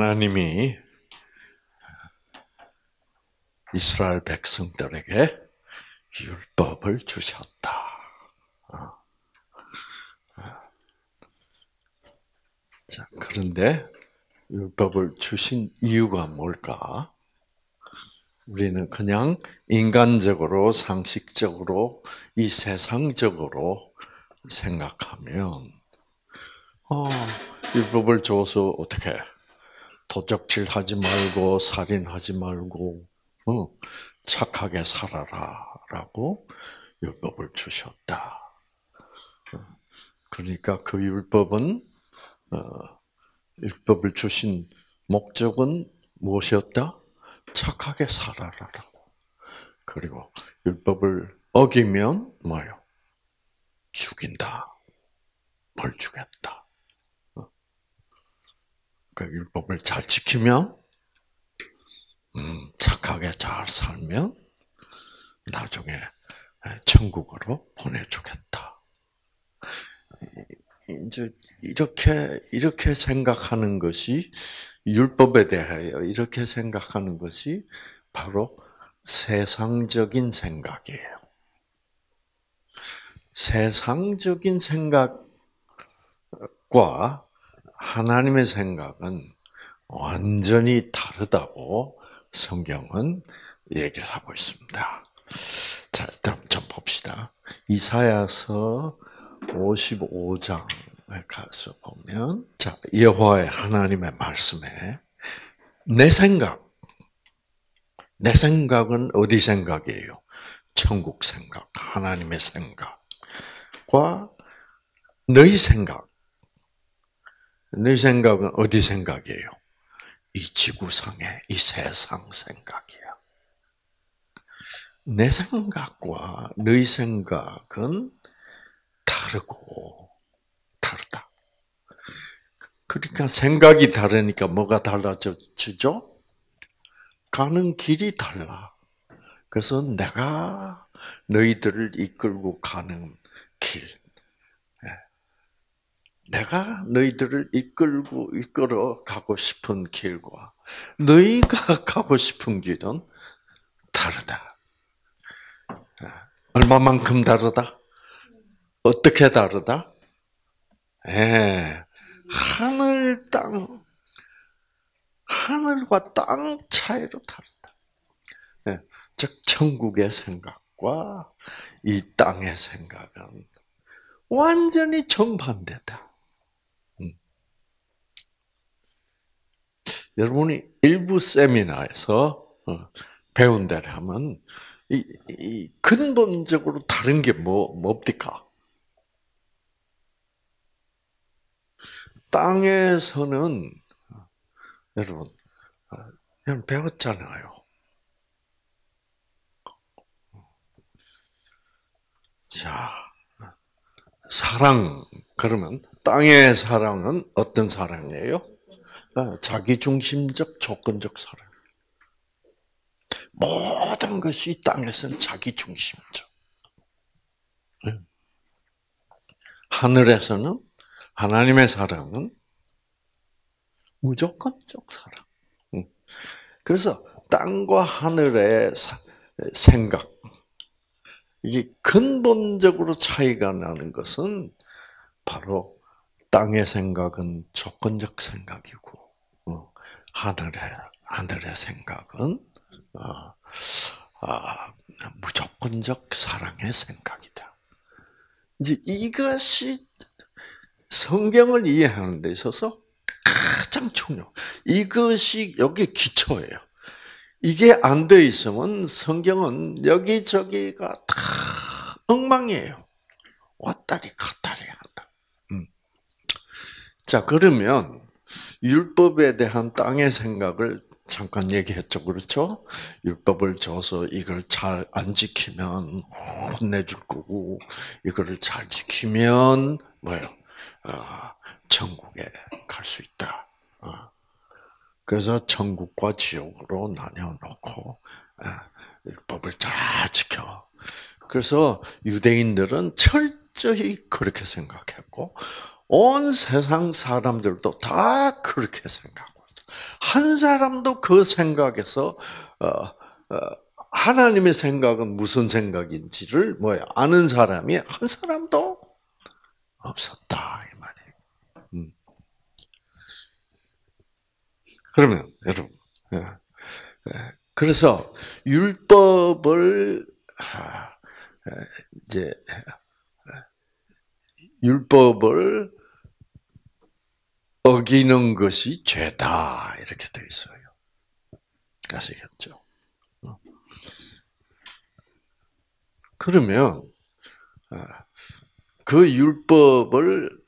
하나님이 이스라엘 백성들에게 율법을 주셨다. 자, 그런데 율법을 주신 이유가 뭘까? 우리는 그냥 인간적으로, 상식적으로, 이 세상적으로 생각하면, 율법을 줘서 어떻게 도적질하지 말고, 살인하지 말고, 착하게 살아라라고 율법을 주셨다. 그러니까 그 율법은 율법을 주신 목적은 무엇이었다? 착하게 살아라라고. 그리고 율법을 어기면 뭐요? 죽인다. 벌 주겠다. 그 율법을 잘 지키면, 착하게 잘 살면 나중에 천국으로 보내주겠다. 이제 이렇게 생각하는 것이 율법에 대하여 이렇게 생각하는 것이 바로 세상적인 생각이에요. 세상적인 생각과 하나님의 생각은 완전히 다르다고 성경은 얘기를 하고 있습니다. 자, 일단 좀 봅시다. 이사야서 55장에 가서 보면, 자, 여호와의 하나님의 말씀에 내 생각은 어디 생각이에요? 천국 생각, 하나님의 생각과 너희 생각은 어디 생각이에요? 이 지구상의 이 세상 생각이야. 내 생각과 너희 생각은 다르다. 그러니까 생각이 다르니까 뭐가 달라지죠? 가는 길이 달라. 그래서 내가 너희들을 이끌고 가는 길, 내가 너희들을 이끌어 가고 싶은 길과 너희가 가고 싶은 길은 다르다. 얼마만큼 다르다? 어떻게 다르다? 하늘과 땅 차이로 다르다. 즉 천국의 생각과 이 땅의 생각은 완전히 정반대다. 여러분이 일부 세미나에서 배운 대로 하면 이 근본적으로 다른 게 뭡니까? 땅에서는 여러분 배웠잖아요. 자, 사랑 그러면 땅의 사랑은 어떤 사랑이에요? 자기중심적, 조건적 사랑. 모든 것이 땅에서는 자기중심적. 하늘에서는 하나님의 사랑은 무조건적 사랑. 그래서 땅과 하늘의 생각, 이게 근본적으로 차이가 나는 것은 바로 땅의 생각은 조건적 생각이고, 하늘의 생각은 무조건적 사랑의 생각이다. 이제 이것이 성경을 이해하는 데 있어서 가장 중요. 이것이 여기 기초예요. 이게 안 돼 있으면 성경은 여기저기가 다 엉망이에요. 왔다리 갔다리 한다. 자, 그러면 율법에 대한 땅의 생각을 잠깐 얘기했죠. 그렇죠? 율법을 줘서 이걸 잘 안 지키면 혼내줄 거고, 이거를 잘 지키면 뭐예요? 천국에 갈 수 있다. 그래서 천국과 지옥으로 나뉘어놓고 율법을 잘 지켜. 그래서 유대인들은 철저히 그렇게 생각했고 온 세상 사람들도 다 그렇게 생각하고 있어요. 한 사람도 그 생각에서 하나님의 생각은 무슨 생각인지를 아는 사람이 한 사람도 없었다 이 말이에요. 그러면 여러분, 그래서 율법을 이제 율법을 어기는 것이 죄다 이렇게 되어 있어요. 아시겠죠? 그러면 그 율법을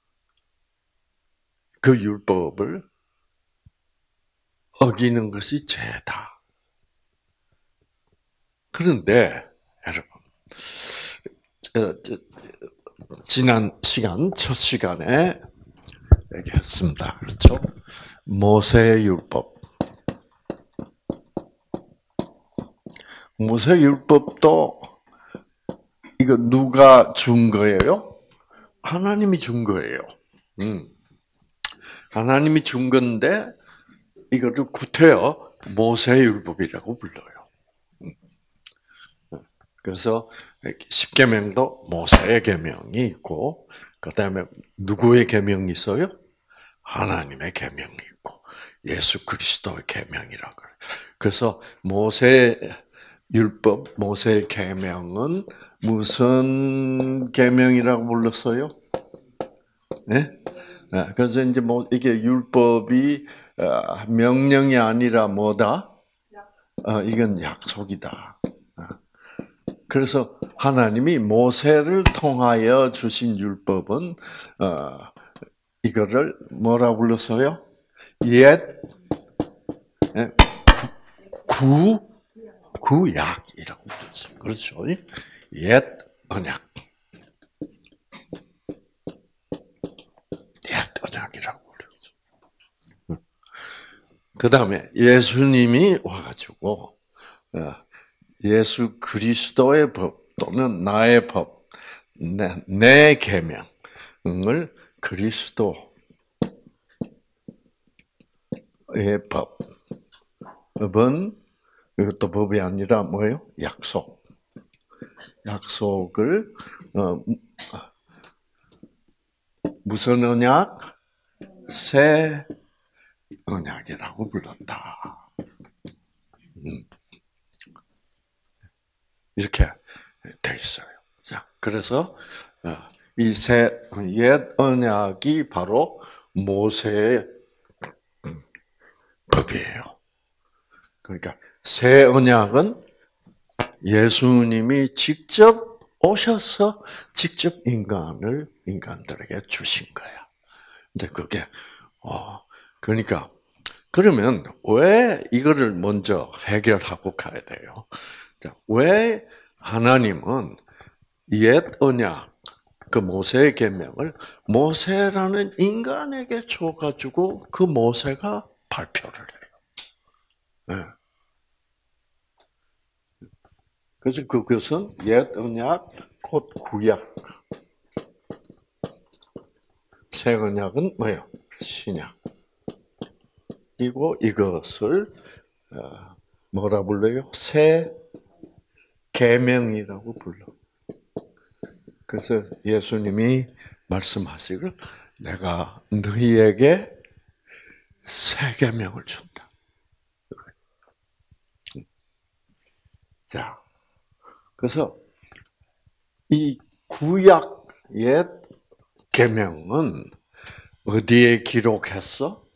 어기는 것이 죄다. 그런데 여러분, 지난 시간 첫 시간에 얘기했습니다. 그렇죠? 모세율법. 모세율법도 이거 누가 준 거예요? 하나님이 준 거예요. 하나님이 준 건데 이거를 구태여 모세율법이라고 불러요. 그래서 십계명도 모세의 계명이 있고, 그다음에 누구의 계명이 있어요? 하나님의 계명이 있고, 예수 그리스도의 계명이라고 그래요. 그래서 모세 율법, 모세의 계명은 무슨 계명이라고 불렀어요? 네? 그래서 이제 이게 율법이 명령이 아니라 뭐다? 이건 약속이다. 그래서 하나님이 모세를 통하여 주신 율법은 이거를 뭐라 불렀어요? 구약이라고 불렀어요. 그렇죠? 옛 언약. 옛 언약이라고 불렀죠. 그 다음에 예수님이 와가지고 예수 그리스도의 법 또는 나의 법, 내 계명을 그리스도의 법은 이것도 법이 아니라 뭐예요? 약속. 약속을 무슨 언약? 새 언약이라고 불렀다. 이렇게 돼 있어요. 자, 그래서 이 옛 언약이 바로 모세의 법이에요. 그러니까 새 언약은 예수님이 직접 오셔서 직접 인간들에게 주신 거야. 근데 그게 그러니까 그러면 왜 이거를 먼저 해결하고 가야 돼요? 왜 하나님은 옛 언약, 그 모세의 계명을 모세라는 인간에게 줘가지고 그 모세가 발표를 해요. 네. 그래서 그것은 옛 언약, 곧 구약. 새 언약은 뭐예요? 신약. 그리고 이것을 뭐라 불러요? 새 계명이라고 불러. 그래서 예수님이 말씀하시길 내가 너희에게 새 계명을 준다. 자, 그래서 이 구약 옛 계명은 어디에 기록했어?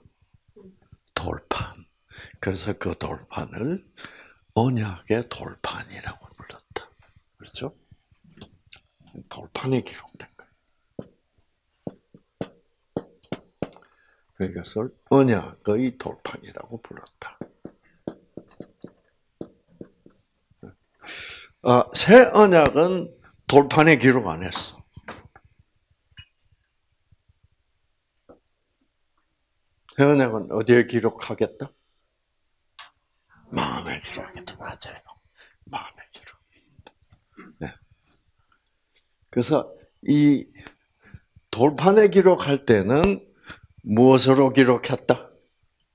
돌판. 그래서 그 돌판을 언약의 돌판이라고 불렀다. 그렇죠? 돌판에 기록된 거예요. 그것을 언약의 돌판이라고 불렀다. 새 언약은 돌판에 기록 안 했어. 새 언약은 어디에 기록하겠다? 마음에 기록하겠다. 맞아요. 마음에 기록. 네. 그래서 이 돌판에 기록할 때는 무엇으로 기록했다?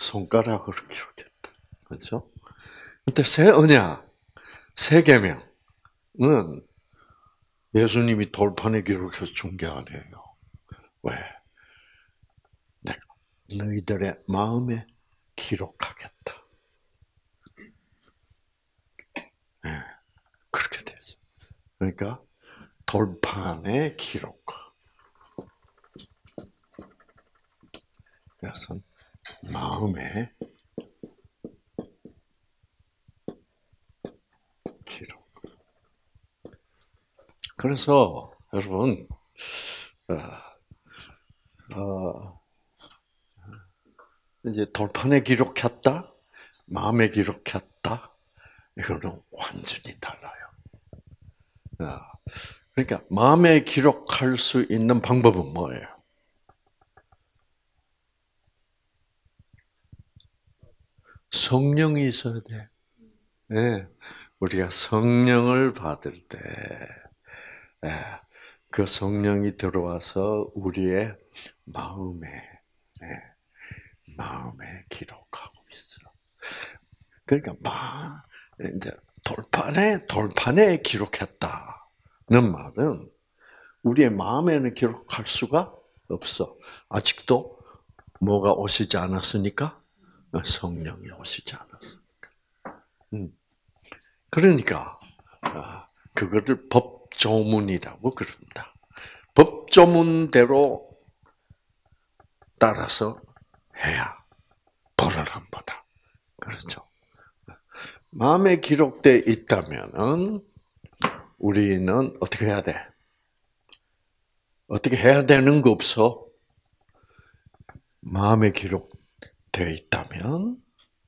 손가락으로 기록했다. 그렇죠? 근데 새 언약, 새 계명은 예수님이 돌판에 기록해서 준 게 아니에요. 왜? 내가 너희들의 마음에 기록하겠다. 네, 그렇게 되죠. 그러니까 돌판에 기록. 그래서 마음에 기록. 그래서 여러분, 이제 돌판에 기록했다, 마음에 기록했다, 이거는 완전히 달라요. 그러니까 마음에 기록할 수 있는 방법은 뭐예요? 성령이 있어야 돼. 네. 우리가 성령을 받을 때, 그 성령이 들어와서 우리의 마음에 기록하고 있어. 그러니까 이제 돌판에 기록했다는 말은 우리의 마음에는 기록할 수가 없어. 아직도 뭐가 오시지 않았으니까? 성령이 오시지 않았으니까. 그러니까 그거를 법조문이라고 그럽니다. 법조문대로 따라서 해야 벌을 안 받아. 그렇죠. 마음에 기록되어 있다면은 우리는 어떻게 해야 돼? 어떻게 해야 되는 거 없어? 마음에 기록되어 있다면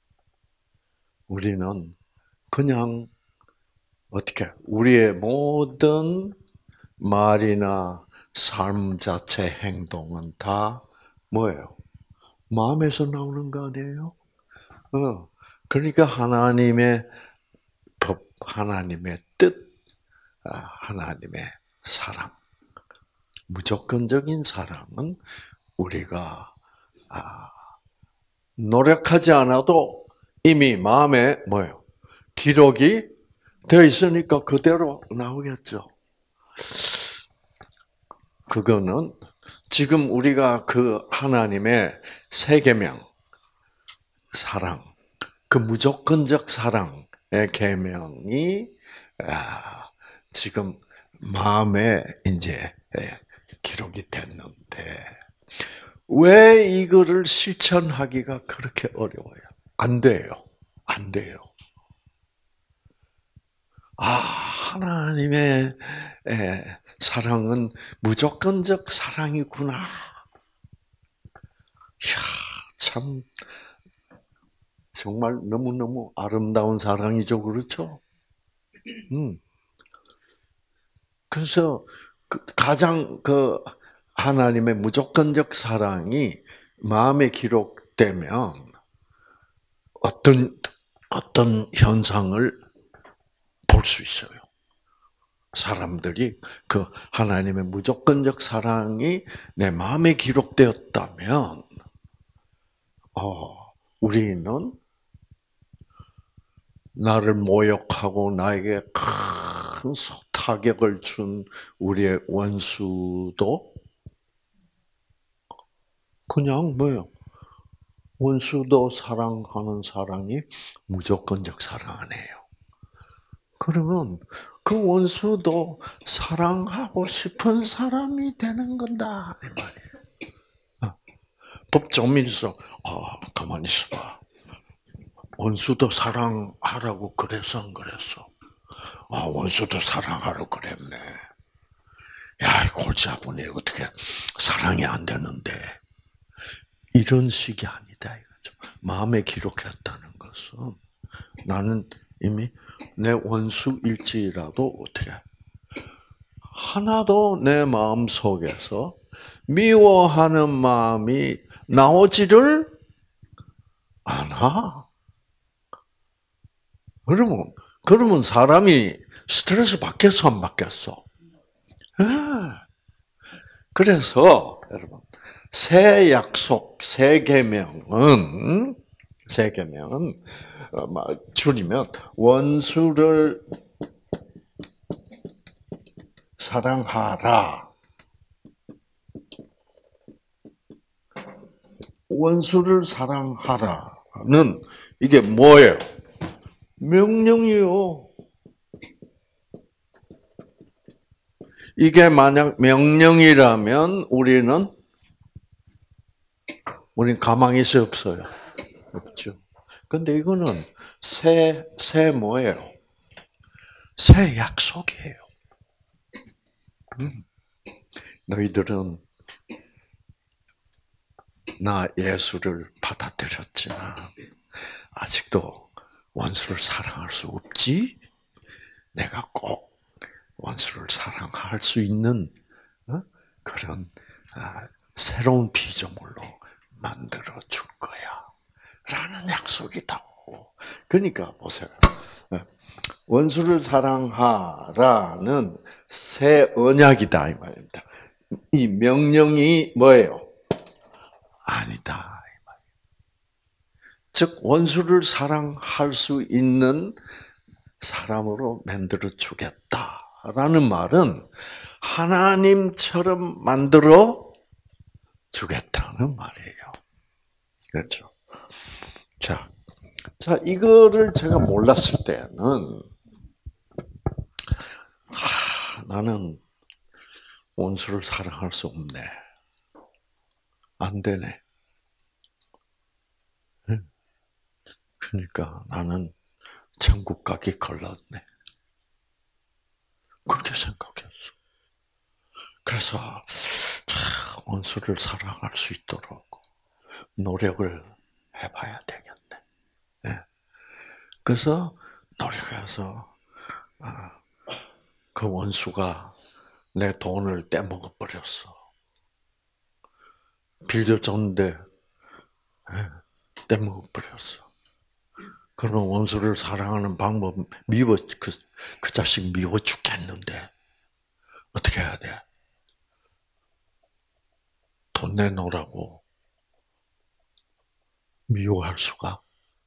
우리는 그냥 어떻게 우리의 모든 말이나 삶 자체 행동은 다 뭐예요? 마음에서 나오는 거 아니에요? 그러니까 하나님의 법, 하나님의 뜻, 하나님의 사랑, 무조건적인 사랑은 우리가 노력하지 않아도 이미 마음에 뭐예요? 기록이 되어 있으니까 그대로 나오겠죠. 그거는 지금 우리가 그 하나님의 새 계명, 사랑, 그 무조건적 사랑의 계명이 지금 마음에 이제 기록이 됐는데 왜 이거를 실천하기가 그렇게 어려워요? 안 돼요. 안 돼요. 하나님의 사랑은 무조건적 사랑이구나. 이야, 참 정말 너무너무 아름다운 사랑이죠. 그렇죠? 그래서 가장 하나님의 무조건적 사랑이 마음에 기록되면 어떤 현상을 볼 수 있어요. 사람들이 그 하나님의 무조건적 사랑이 내 마음에 기록되었다면, 우리는 나를 모욕하고 나에게 큰 타격을 준 우리의 원수도 그냥 뭐예요? 원수도 사랑하는 사랑이 무조건적 사랑 아니에요. 그러면 그 원수도 사랑하고 싶은 사람이 되는 건다 이 말이에요. 법조문에서 가만히 있어봐. 원수도 사랑하라고 그래서 안 그랬어? 원수도 사랑하라고 그랬네. 야, 골자분이 어떻게 사랑이 안 되는데. 이런 식이 아니다 이거죠. 마음에 기록했다는 것은 나는 이미 내 원수일지라도 어떻게 하나도 내 마음 속에서 미워하는 마음이 나오지를 않아. 그러면 사람이 스트레스 받겠어, 안 받겠어? 그래서 여러분 새 약속, 새 계명은 세 개면 줄이면 원수를 사랑하라. 원수를 사랑하라는 이게 뭐예요? 명령이요. 이게 만약 명령이라면 우리는 가망이 있어요, 없어요? 없죠. 근데 이거는 새 뭐예요? 새 약속이에요. 너희들은 나 예수를 받아들였지만 아직도 원수를 사랑할 수 없지? 내가 꼭 원수를 사랑할 수 있는 그런 새로운 피조물로 만들어 줄 거야. 라는 약속이다. 그러니까 보세요. 원수를 사랑하라는 새 언약이다 이 말입니다. 이 명령이 뭐예요? 아니다. 즉 원수를 사랑할 수 있는 사람으로 만들어 주겠다라는 말은 하나님처럼 만들어 주겠다는 말이에요. 그렇죠? 자, 이거를 제가 몰랐을 때는 나는 원수를 사랑할 수 없네. 안 되네. 그러니까 나는 천국 가기 걸렸네. 그렇게 생각했어. 그래서 원수를 사랑할 수 있도록 노력을 해봐야 되겠네. 네. 그래서 노력해서 그 원수가 내 돈을 떼먹어 버렸어. 빌려줬는데 떼먹어 버렸어. 그런 원수를 사랑하는 방법 미워 그 자식 미워 죽겠는데 어떻게 해야 돼? 돈 내놓으라고 미워할 수가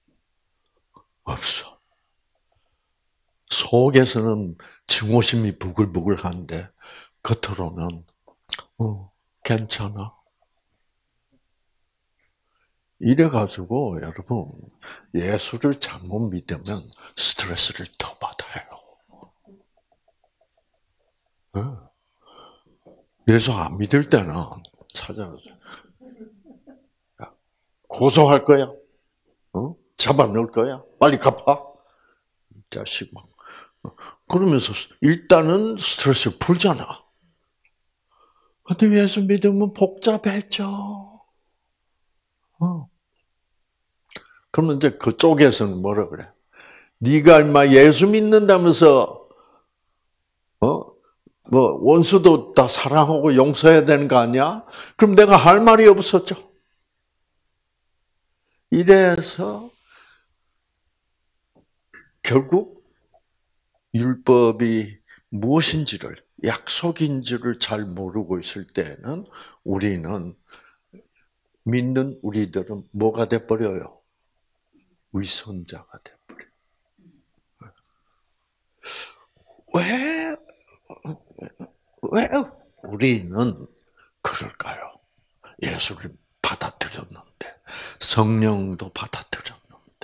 없어. 속에서는 증오심이 부글부글한데 겉으로는 괜찮아. 이래가지고 여러분 예수를 잘못 믿으면 스트레스를 더 받아요. 예수 안 믿을 때는 찾아서 고소할 거야. 잡아넣을 거야. 빨리 갚아. 자식 막 그러면서 일단은 스트레스를 풀잖아. 근데 예수 믿으면 복잡해져. 그러면 이제 그쪽에서는 뭐라 그래? 네가 인마 예수 믿는다면서 뭐 원수도 다 사랑하고 용서해야 되는 거 아니야? 그럼 내가 할 말이 없었죠. 이래서 결국 율법이 무엇인지를 약속인지를 잘 모르고 있을 때는 우리는 믿는 우리들은 뭐가 돼 버려요? 위선자가 돼 버려요. 왜 우리는 그럴까요? 예수를 받아들였는데 성령도 받아들였는데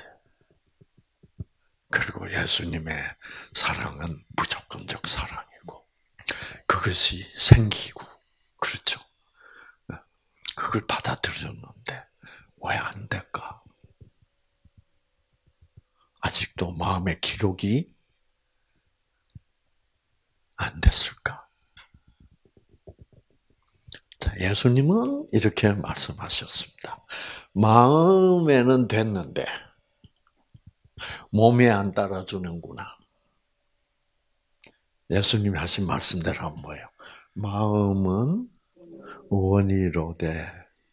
그리고 예수님의 사랑은 무조건적 사랑이고 그것이 생기고 그렇죠. 그걸 받아들였는데 왜 안 될까? 아직도 마음의 기록이 안 됐을까? 자, 예수님은 이렇게 말씀하셨습니다. 마음에는 됐는데 몸이 안 따라주는구나. 예수님이 하신 말씀대로 뭐예요? 마음은 원이로되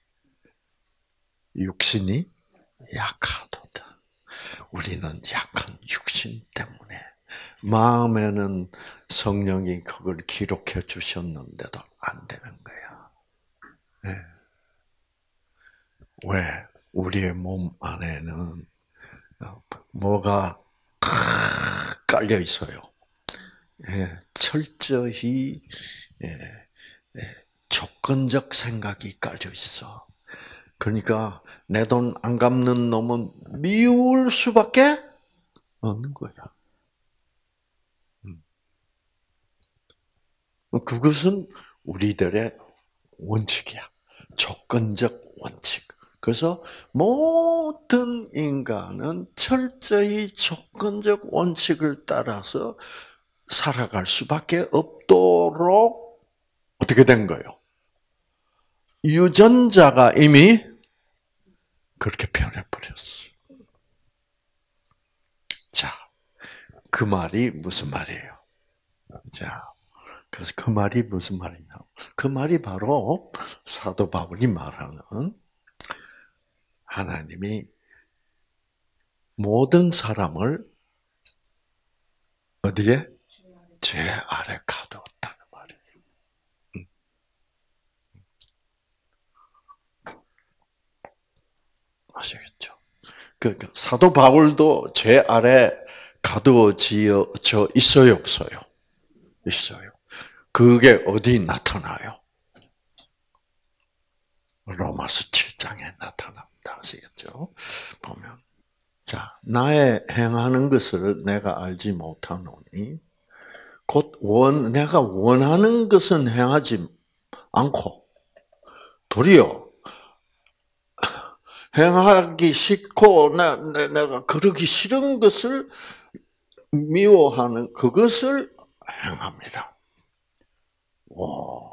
육신이 약하도다. 우리는 약한 육신 때문에 마음에는 성령이 그걸 기록해 주셨는데도 안 되는 거야. 네. 왜? 우리의 몸 안에는 뭐가 깔려 있어요. 철저히 조건적 생각이 깔려 있어. 그러니까 내 돈 안 갚는 놈은 미울 수밖에 없는 거야. 그것은 우리들의 원칙이야. 조건적 원칙. 그래서 모든 인간은 철저히 조건적 원칙을 따라서 살아갈 수밖에 없도록 어떻게 된 거예요? 유전자가 이미 그렇게 변해버렸어. 자, 그 말이 무슨 말이에요? 자, 그래서 그 말이 무슨 말이냐? 그 말이 바로 사도 바울이 말하는 하나님이 모든 사람을 어디에? 죄 아래 가두었다는 말이에요. 아시겠죠? 그러니까 사도 바울도 죄 아래 가두어져 있어요, 없어요? 있어요. 그게 어디 나타나요? 로마서 7장에 나타납니다. 아시겠죠? 보면 자, 나의 행하는 것을 내가 알지 못하노니 곧 내가 원하는 것은 행하지 않고 도리어 행하기 싫고 내가 그러기 싫은 것을 미워하는 그것을 행합니다. 오.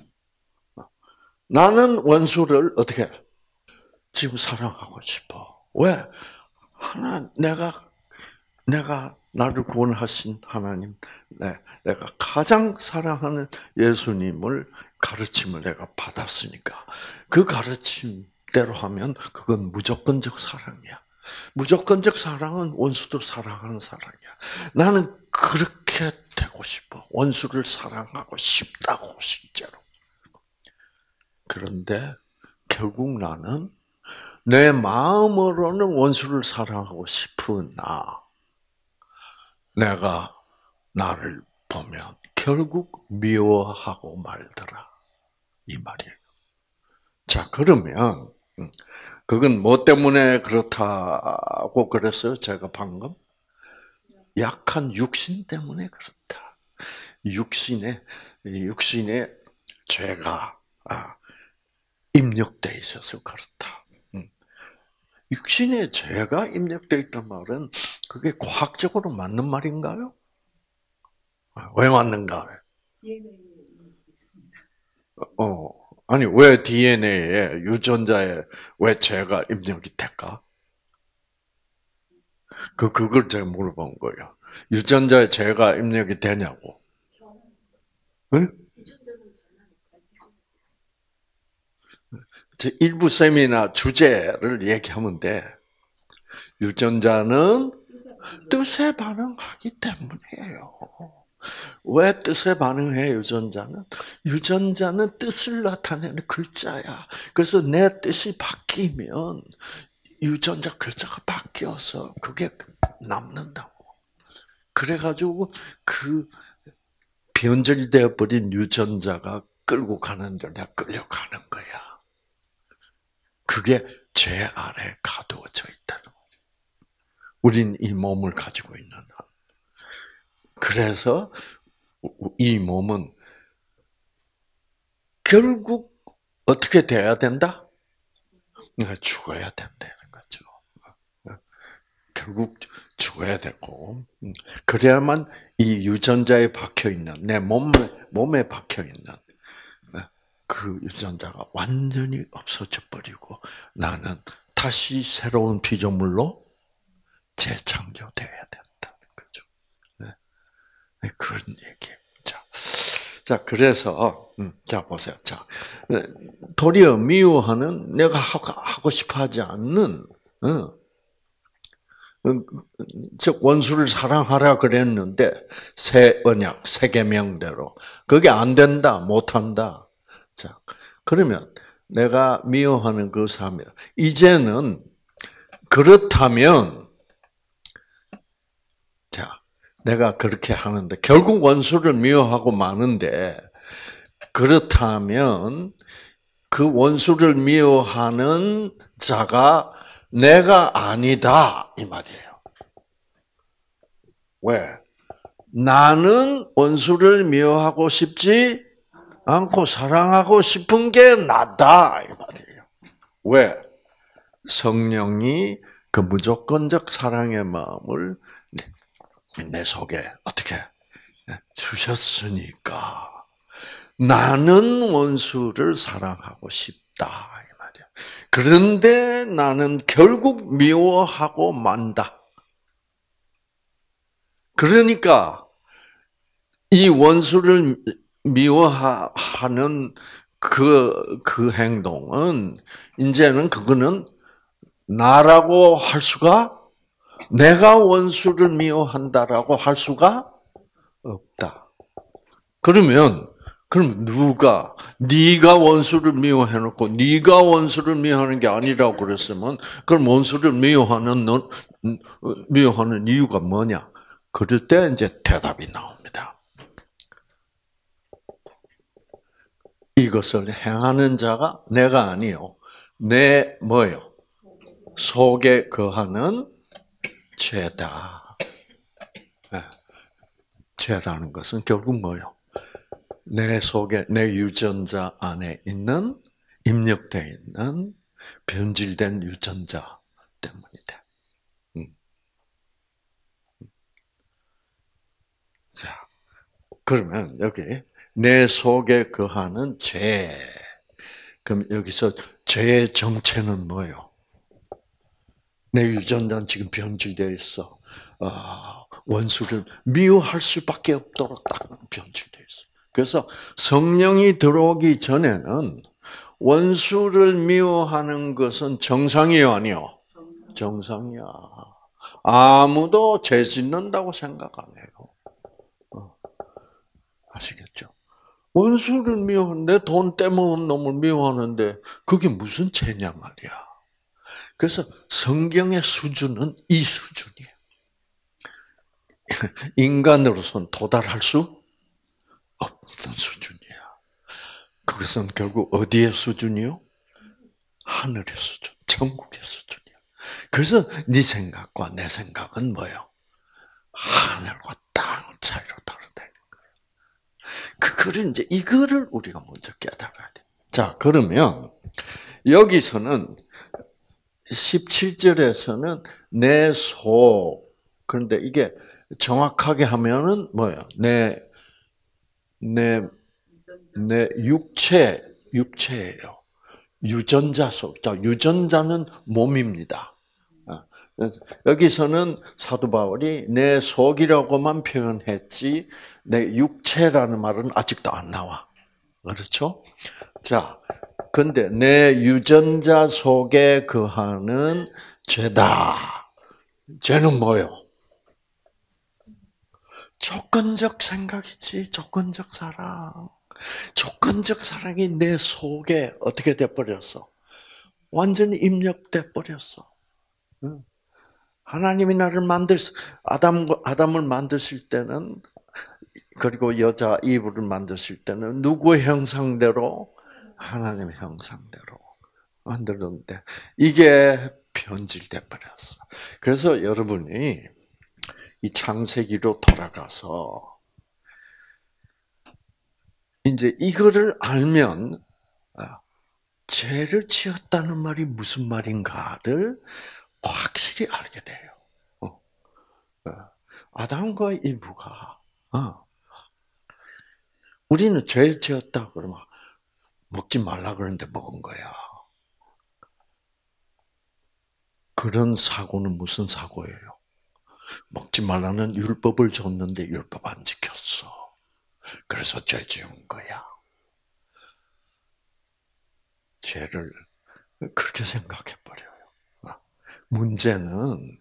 나는 원수를 어떻게 지금 사랑하고 싶어. 왜? 내가 나를 구원하신 하나님, 내가 가장 사랑하는 예수님을 가르침을 내가 받았으니까 그 가르침대로 하면 그건 무조건적 사랑이야. 무조건적 사랑은 원수도 사랑하는 사랑이야. 나는 그렇게 되고 싶어. 원수를 사랑하고 싶다고 실제로. 그런데 결국 나는 내 마음으로는 원수를 사랑하고 싶으나 내가 나를 보면 결국 미워하고 말더라. 이 말이에요. 자, 그러면 그건 뭐 때문에 그렇다고 그랬어요? 제가 방금? 약한 육신 때문에 그렇다. 육신에 죄가 입력돼 있어서 그렇다. 육신에 죄가 입력돼 있단 말은 그게 과학적으로 맞는 말인가요? 왜 맞는가? DNA에 있습니다. 아니 왜 DNA에 유전자에 왜 죄가 입력이 될까? 그걸 제가 물어본 거예요. 유전자에 죄가 입력이 되냐고? 응? 일부 세미나 주제를 얘기하면 돼. 유전자는 뜻에 반응하기 때문이에요. 왜 뜻에 반응해, 유전자는? 유전자는 뜻을 나타내는 글자야. 그래서 내 뜻이 바뀌면 유전자 글자가 바뀌어서 그게 남는다고. 그래가지고 그 변질되어 버린 유전자가 끌고 가는 데나 끌려가는 거야. 그게 죄 아래 가두어져 있다는 거죠. 우린 이 몸을 가지고 있는 한. 그래서 이 몸은 결국 어떻게 돼야 된다? 죽어야 된다는 거죠. 결국 죽어야 되고 그래야만 이 유전자에 박혀 있는 내 몸에 박혀 있는 그 유전자가 완전히 없어져 버리고 나는 다시 새로운 피조물로 재창조돼야 된다는 거죠. 네, 그런 얘기예요. 자, 그래서 자 보세요. 자, 도리어 미워하는 내가 하고 싶어하지 않는 즉 원수를 사랑하라 그랬는데 새 언약, 새 계명대로 그게 안 된다, 못 한다. 자, 그러면 내가 미워하는 그 사람. 이제는 그렇다면 자, 내가 그렇게 하는데 결국 원수를 미워하고 마는데 그렇다면 그 원수를 미워하는 자가 내가 아니다 이 말이에요. 왜? 나는 원수를 미워하고 싶지 않고 사랑하고 싶은 게 나다 이 말이에요. 왜? 성령이 그 무조건적 사랑의 마음을 내 속에 어떻게 주셨으니까 나는 원수를 사랑하고 싶다 이 말이야. 그런데 나는 결국 미워하고 만다. 그러니까 이 원수를 미워하는 그 행동은 이제는 그거는 나라고 할 수가 내가 원수를 미워한다라고 할 수가 없다. 그럼 누가 네가 원수를 미워해놓고 네가 원수를 미워하는 게 아니라고 그랬으면 그럼 원수를 미워하는 이유가 뭐냐? 그럴 때 이제 대답이 나옵니다. 이것을 행하는 자가 내가 아니요 내 뭐요? 속에 거하는 죄다. 죄라는 것은 결국 뭐요? 내 속에 내 유전자 안에 있는 입력되어 있는 변질된 유전자 때문이다. 자, 그러면 여기 내 속에 거하는 죄. 그럼 여기서 죄의 정체는 뭐예요? 내 유전자는 지금 변질되어 있어. 원수를 미워할 수밖에 없도록 딱 변질되어 있어. 그래서 성령이 들어오기 전에는 원수를 미워하는 것은 정상이요, 아니요? 정상이야. 아무도 죄 짓는다고 생각 안 해요. 아시겠죠? 원수를 미워하는데 돈 떼먹은 놈을 미워하는데 그게 무슨 죄냐 말이야. 그래서 성경의 수준은 이 수준이에요. 인간으로서는 도달할 수 없는 수준이야. 그것은 결국 어디의 수준이요? 하늘의 수준, 천국의 수준이야. 그래서 네 생각과 내 생각은 뭐예요? 하늘과 땅 차이로 다르다는 거예요. 이제 이거를 우리가 먼저 깨달아야 돼. 자, 그러면 여기서는 17절에서는 내 속. 그런데 이게 정확하게 하면은 뭐예요? 내 육체예요. 유전자 속. 자, 유전자는 몸입니다. 여기서는 사도 바울이 내 속이라고만 표현했지, 내 육체라는 말은 아직도 안 나와. 그렇죠? 자, 근데 내 유전자 속에 거하는 죄다. 죄는 뭐요? 조건적 생각이지, 조건적 사랑. 조건적 사랑이 내 속에 어떻게 돼버렸어? 완전히 입력돼 버렸어. 하나님이 나를 아담을 만드실 때는, 그리고 여자 이브를 만드실 때는 누구의 형상대로? 하나님의 형상대로 만들었는데 이게 변질돼 버렸어. 그래서 여러분이 이 창세기로 돌아가서 이제 이거를 알면 죄를 지었다는 말이 무슨 말인가를 확실히 알게 돼요. 아담과 이브가 우리는 죄 지었다 그러면 먹지 말라 그러는데 먹은 거야. 그런 사고는 무슨 사고예요? 먹지 말라는 율법을 줬는데 율법 안 지켰어. 그래서 죄 지은 거야. 죄를 그렇게 생각해 버려요. 문제는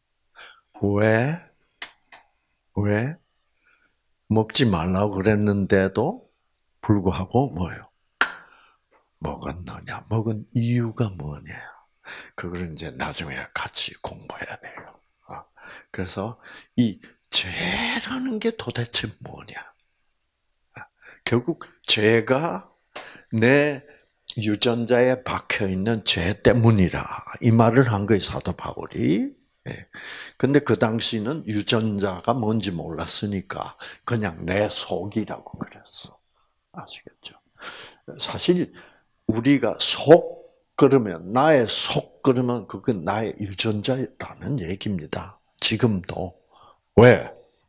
왜 먹지 말라고 그랬는데도 불구하고 뭐예요? 먹었느냐, 먹은 이유가 뭐냐. 그걸 이제 나중에 같이 공부해야 돼요. 그래서 이 죄라는 게 도대체 뭐냐. 결국 죄가 내 유전자에 박혀 있는 죄 때문이라 이 말을 한 거예요, 사도 바울이. 근데 그 당시는 유전자가 뭔지 몰랐으니까 그냥 내 속이라고 그랬어. 아시겠죠? 사실 우리가 속 그러면 나의 속 그러면 그건 나의 유전자라는 얘기입니다. 지금도. 왜?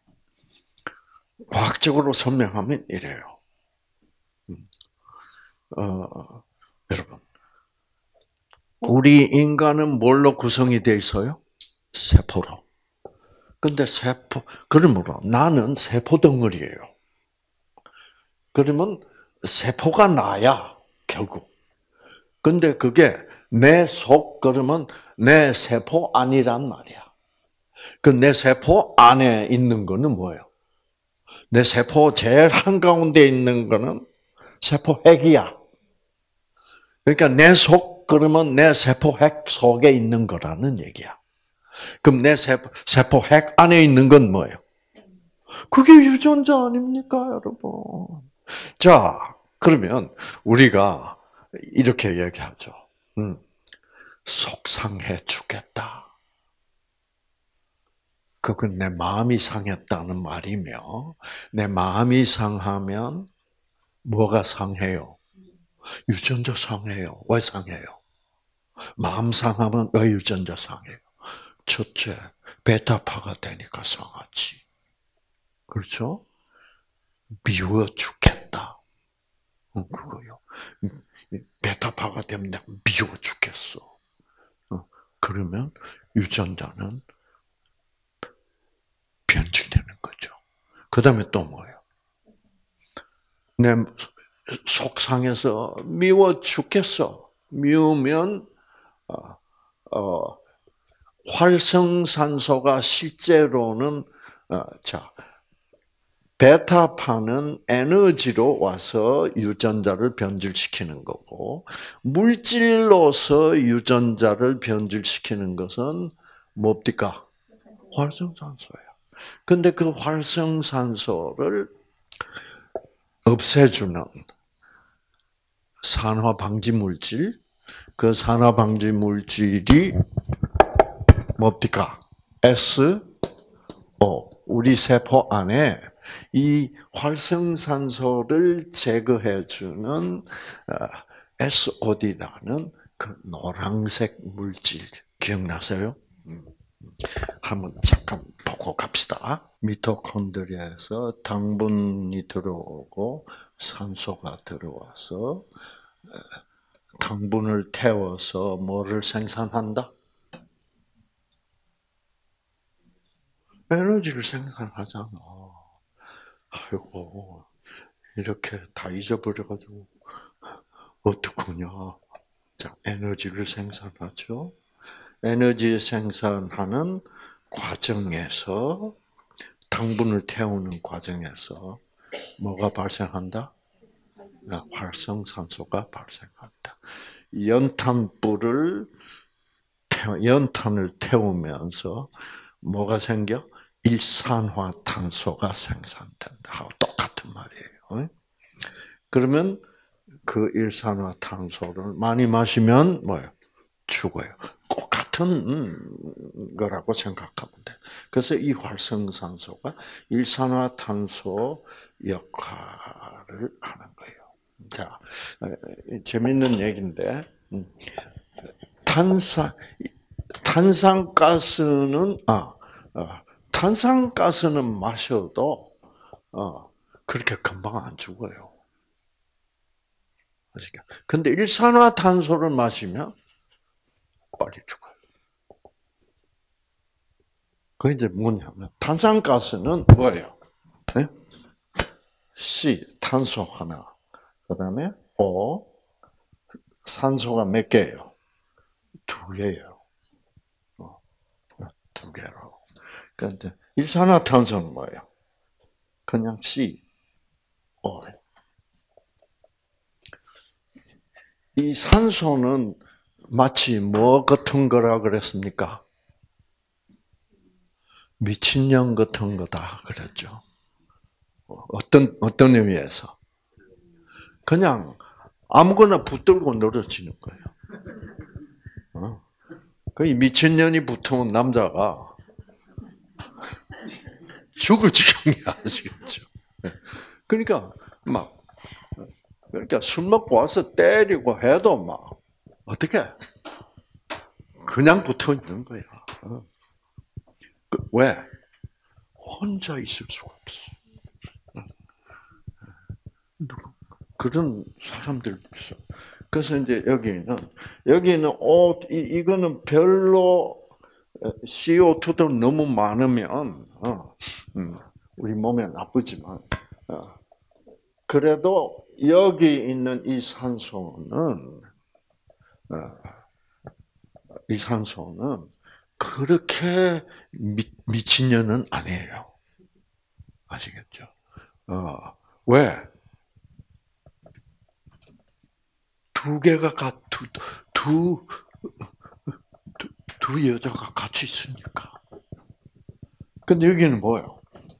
과학적으로 설명하면 이래요. 여러분, 우리 인간은 뭘로 구성이 되어 있어요? 세포로. 근데 그러므로 나는 세포 덩어리예요. 그러면 세포가 나야, 결국. 근데 그게 내 속, 그러면 내 세포 아니란 말이야. 그 내 세포 안에 있는 거는 뭐예요? 내 세포 제일 한가운데 있는 거는 세포 핵이야. 그러니까 내 속, 그러면 내 세포 핵 속에 있는 거라는 얘기야. 그럼 내 세포 핵 안에 있는 건 뭐예요? 그게 유전자 아닙니까, 여러분? 자, 그러면 우리가 이렇게 얘기하죠. 속상해 죽겠다. 그건 내 마음이 상했다는 말이며, 내 마음이 상하면 뭐가 상해요? 유전자 상해요. 왜 상해요? 마음 상하면 왜 유전자 상해요? 첫째, 베타파가 되니까 상하지. 그렇죠? 미워 죽겠다. 그거요. 베타파가 되면 내가 미워 죽겠어. 그러면 유전자는 변질되는 거죠. 그 다음에 또 뭐예요? 내 속상해서 미워 죽겠어. 미우면 활성산소가 실제로는 베타파는 에너지로 와서 유전자를 변질시키는 거고 물질로서 유전자를 변질시키는 것은 뭡니까? 활성산소예요. 근데 그 활성산소를 없애주는 산화 방지 물질, 그 산화 방지 물질이 뭡니까? SO. 우리 세포 안에 이 활성산소를 제거해주는 SOD라는 그 노란색 물질 기억나세요? 한번 잠깐 보고 갑시다. 미토콘드리아에서 당분이 들어오고 산소가 들어와서 당분을 태워서 뭐를 생산한다? 에너지를 생산하잖아. 아이고, 이렇게 다 잊어버려가지고, 어떡하냐. 자, 에너지를 생산하죠. 에너지 생산하는 과정에서, 당분을 태우는 과정에서, 뭐가 발생한다? 활성산소가 발생한다. 연탄을 태우면서, 뭐가 생겨? 일산화탄소가 생산된다 하고 똑같은 말이에요. 그러면 그 일산화탄소를 많이 마시면 뭐예요? 죽어요. 똑같은 거라고 생각하면 돼. 그래서 이 활성산소가 일산화탄소 역할을 하는 거예요. 자, 재밌는 얘기인데 탄산가스는 마셔도 그렇게 금방 안 죽어요. 근데 일산화탄소를 마시면 빨리 죽어요. 그 이제 뭐냐면 탄산가스는 뭐예요? 네? C 탄소 하나, 그다음에 O 산소가 몇 개예요? 두 개예요. 두 개로. 그런데 일산화탄소는 뭐예요? 그냥 C, O. 이 산소는 마치 뭐 같은 거라 그랬습니까? 미친년 같은 거다 그랬죠. 어떤 의미에서? 그냥 아무거나 붙들고 늘어지는 거예요. 그 미친년이 붙으면 남자가 죽을 지경이 아시겠죠. 그러니까 술 먹고 와서 때리고 해도 어떻게 그냥 붙어 있는 거야. 왜? 혼자 있을 수가 없어. 그런 사람들 있어. 그래서 이제 여기는 이거는 별로 CO2도 너무 많으면 우리 몸에 나쁘지만 그래도 여기 있는 이 산소는 그렇게 미친년은 아니에요. 아시겠죠? 왜? 두 여자가 같이 있으니까. 근데 여기는 뭐예요?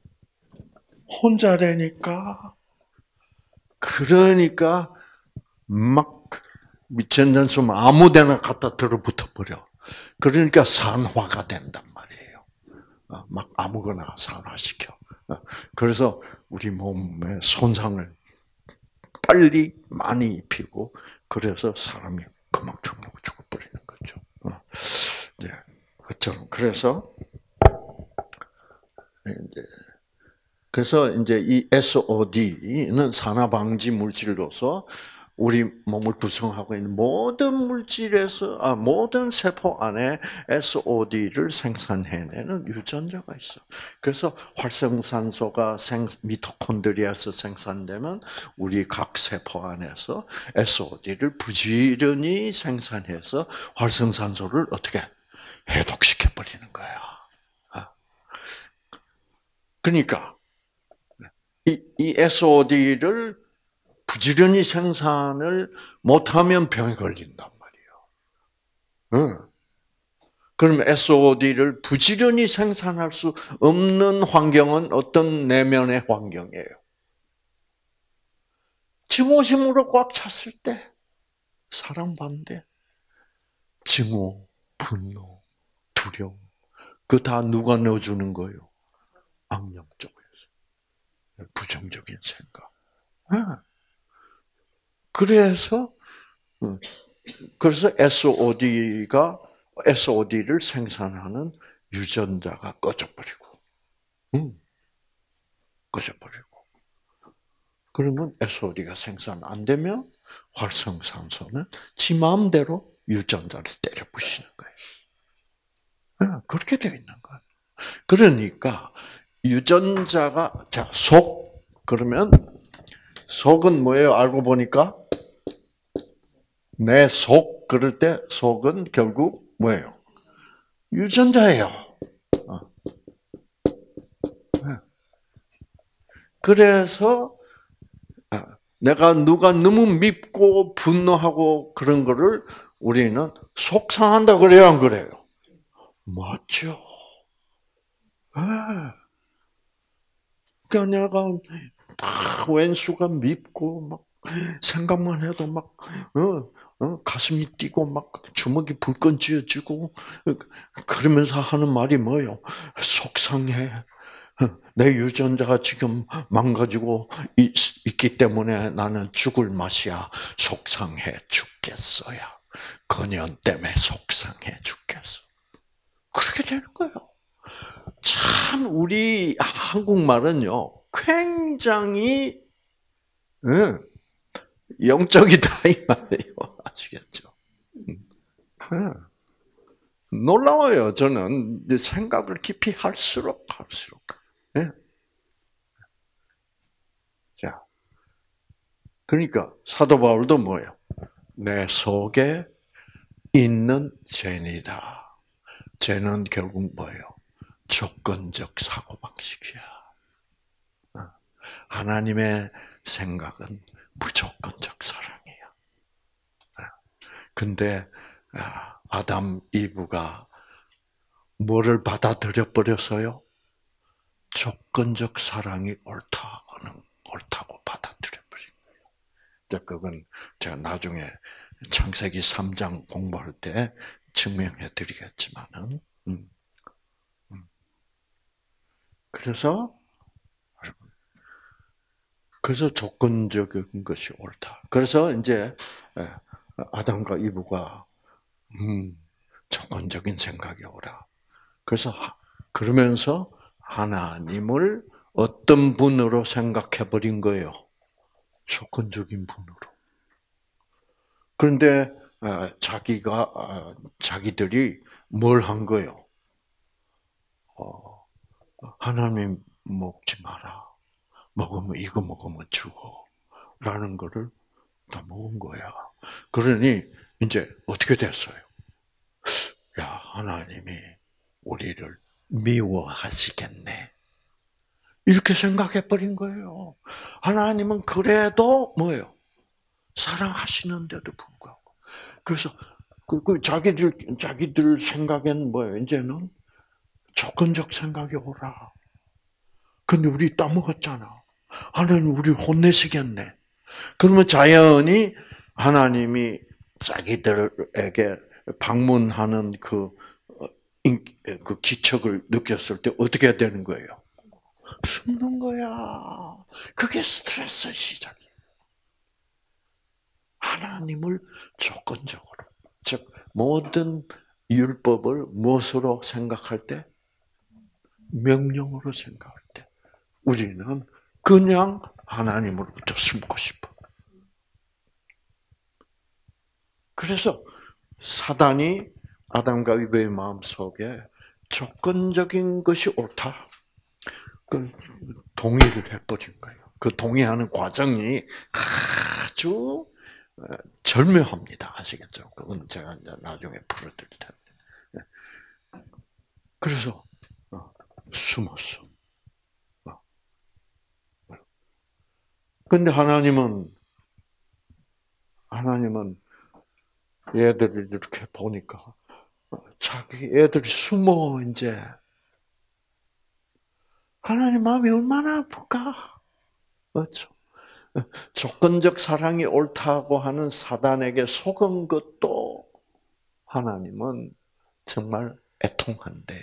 혼자라니까. 그러니까 막 미친년처럼 아무데나 갖다 들어붙어 버려. 그러니까 산화가 된단 말이에요. 막 아무거나 산화시켜. 그래서 우리 몸에 손상을 빨리 많이 입히고 그래서 사람이 그만 죽어버리는 거죠. 네, 그래서 이제 이 SOD는 산화 방지 물질로서 우리 몸을 구성하고 있는 모든 세포 안에 SOD를 생산해내는 유전자가 있어. 그래서 활성산소가 미토콘드리아에서 생산되면 우리 각 세포 안에서 SOD를 부지런히 생산해서 활성산소를 어떻게 해독시켜 버리는 거야. 그러니까 이 SOD를 부지런히 생산을 못하면 병에 걸린단 말이에요. 그럼 SOD를 부지런히 생산할 수 없는 환경은 어떤 내면의 환경이에요? 증오심으로 꽉 찼을 때 사랑반대, 증오, 분노, 두려움, 그 다 누가 넣어주는 거예요? 악령 쪽에서. 부정적인 생각. 그래서 SOD를 생산하는 유전자가 꺼져버리고, 그러면 SOD가 생산 안 되면 활성산소는 지 마음대로 유전자를 때려 부시는 거예요. 그렇게 되어 있는 거예요. 그러니까 유전자가 그러면 속은 뭐예요? 알고 보니까 내 속 그럴 때 속은 결국 뭐예요? 유전자예요. 그래서 내가 누가 너무 밉고 분노하고 그런 거를 우리는 속상한다 그래요, 안 그래요? 맞죠. 그러니까 내가 왼수가 밉고 막 생각만 해도 막 가슴이 뛰고 막 주먹이 불끈 쥐어지고 그러면서 하는 말이 뭐예요? 속상해. 내 유전자가 지금 망가지고 있기 때문에 나는 죽을 맛이야. 속상해 죽겠어야. 그년 때문에 속상해 죽겠어. 그렇게 되는 거예요. 참 우리 한국말은요. 굉장히 영적이다 이 말이에요. 아시겠죠? 놀라워요. 저는 생각을 깊이 할수록. 자, 그러니까 사도 바울도 뭐예요? 내 속에 있는 죄이다. 죄는 결국 뭐예요? 조건적 사고 방식이야. 하나님의 생각은 무조건적 사랑이야. 근데 아담, 이브가 뭐를 받아들여 버렸어요? 조건적 사랑이 옳다고 받아들여 버린 거예요. 그건 제가 나중에 창세기 3장 공부할 때 증명해 드리겠지만은, 그래서 조건적인 것이 옳다. 그래서 이제 아담과 이브가 조건적인 생각이 오라. 그래서 그러면서 하나님을 어떤 분으로 생각해 버린 거예요? 조건적인 분으로. 그런데 자기들이 뭘 한 거예요? 하나님 먹지 마라. 이거 먹으면 죽어. 라는 거를 다 먹은 거야. 그러니 이제 어떻게 됐어요? 야, 하나님이 우리를 미워하시겠네. 이렇게 생각해 버린 거예요. 하나님은 그래도 뭐예요? 사랑하시는데도 불구하고. 그래서 자기들 생각엔 뭐예요? 이제는 조건적 생각이 오라. 근데 우리 따먹었잖아. 하나님 우리 혼내시겠네. 그러면 자연히 하나님이 자기들에게 방문하는 그 기척을 느꼈을 때 어떻게 되는 거예요? 숨는 거야. 그게 스트레스 시작이에요. 하나님을 조건적으로, 즉 모든 율법을 무엇으로 생각할 때? 명령으로 생각할 때 우리는 그냥 하나님으로부터 숨고 싶어. 그래서 사단이 아담과 이브의 마음속에 조건적인 것이 옳다. 그 동의를 해버린 거예요. 그 동의하는 과정이 아주 절묘합니다. 아시겠죠? 그건 제가 이제 나중에 풀어드릴 텐데. 그래서 숨었어. 근데 하나님은 얘들을 이렇게 보니까 자기 애들이 숨어 이제 하나님 마음이 얼마나 아플까? 그렇죠? 조건적 사랑이 옳다고 하는 사단에게 속은 것도 하나님은 정말 애통한데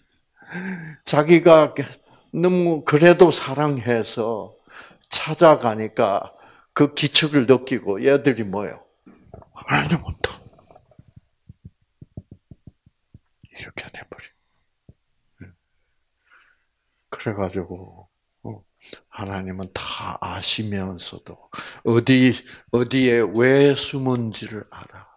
자기가 너무 그래도 사랑해서 찾아가니까 그 기척을 느끼고 얘들이 뭐예요? 하나님 온다. 이렇게 돼버려. 그래가지고 하나님은 다 아시면서도 어디에 왜 숨은지를 알아.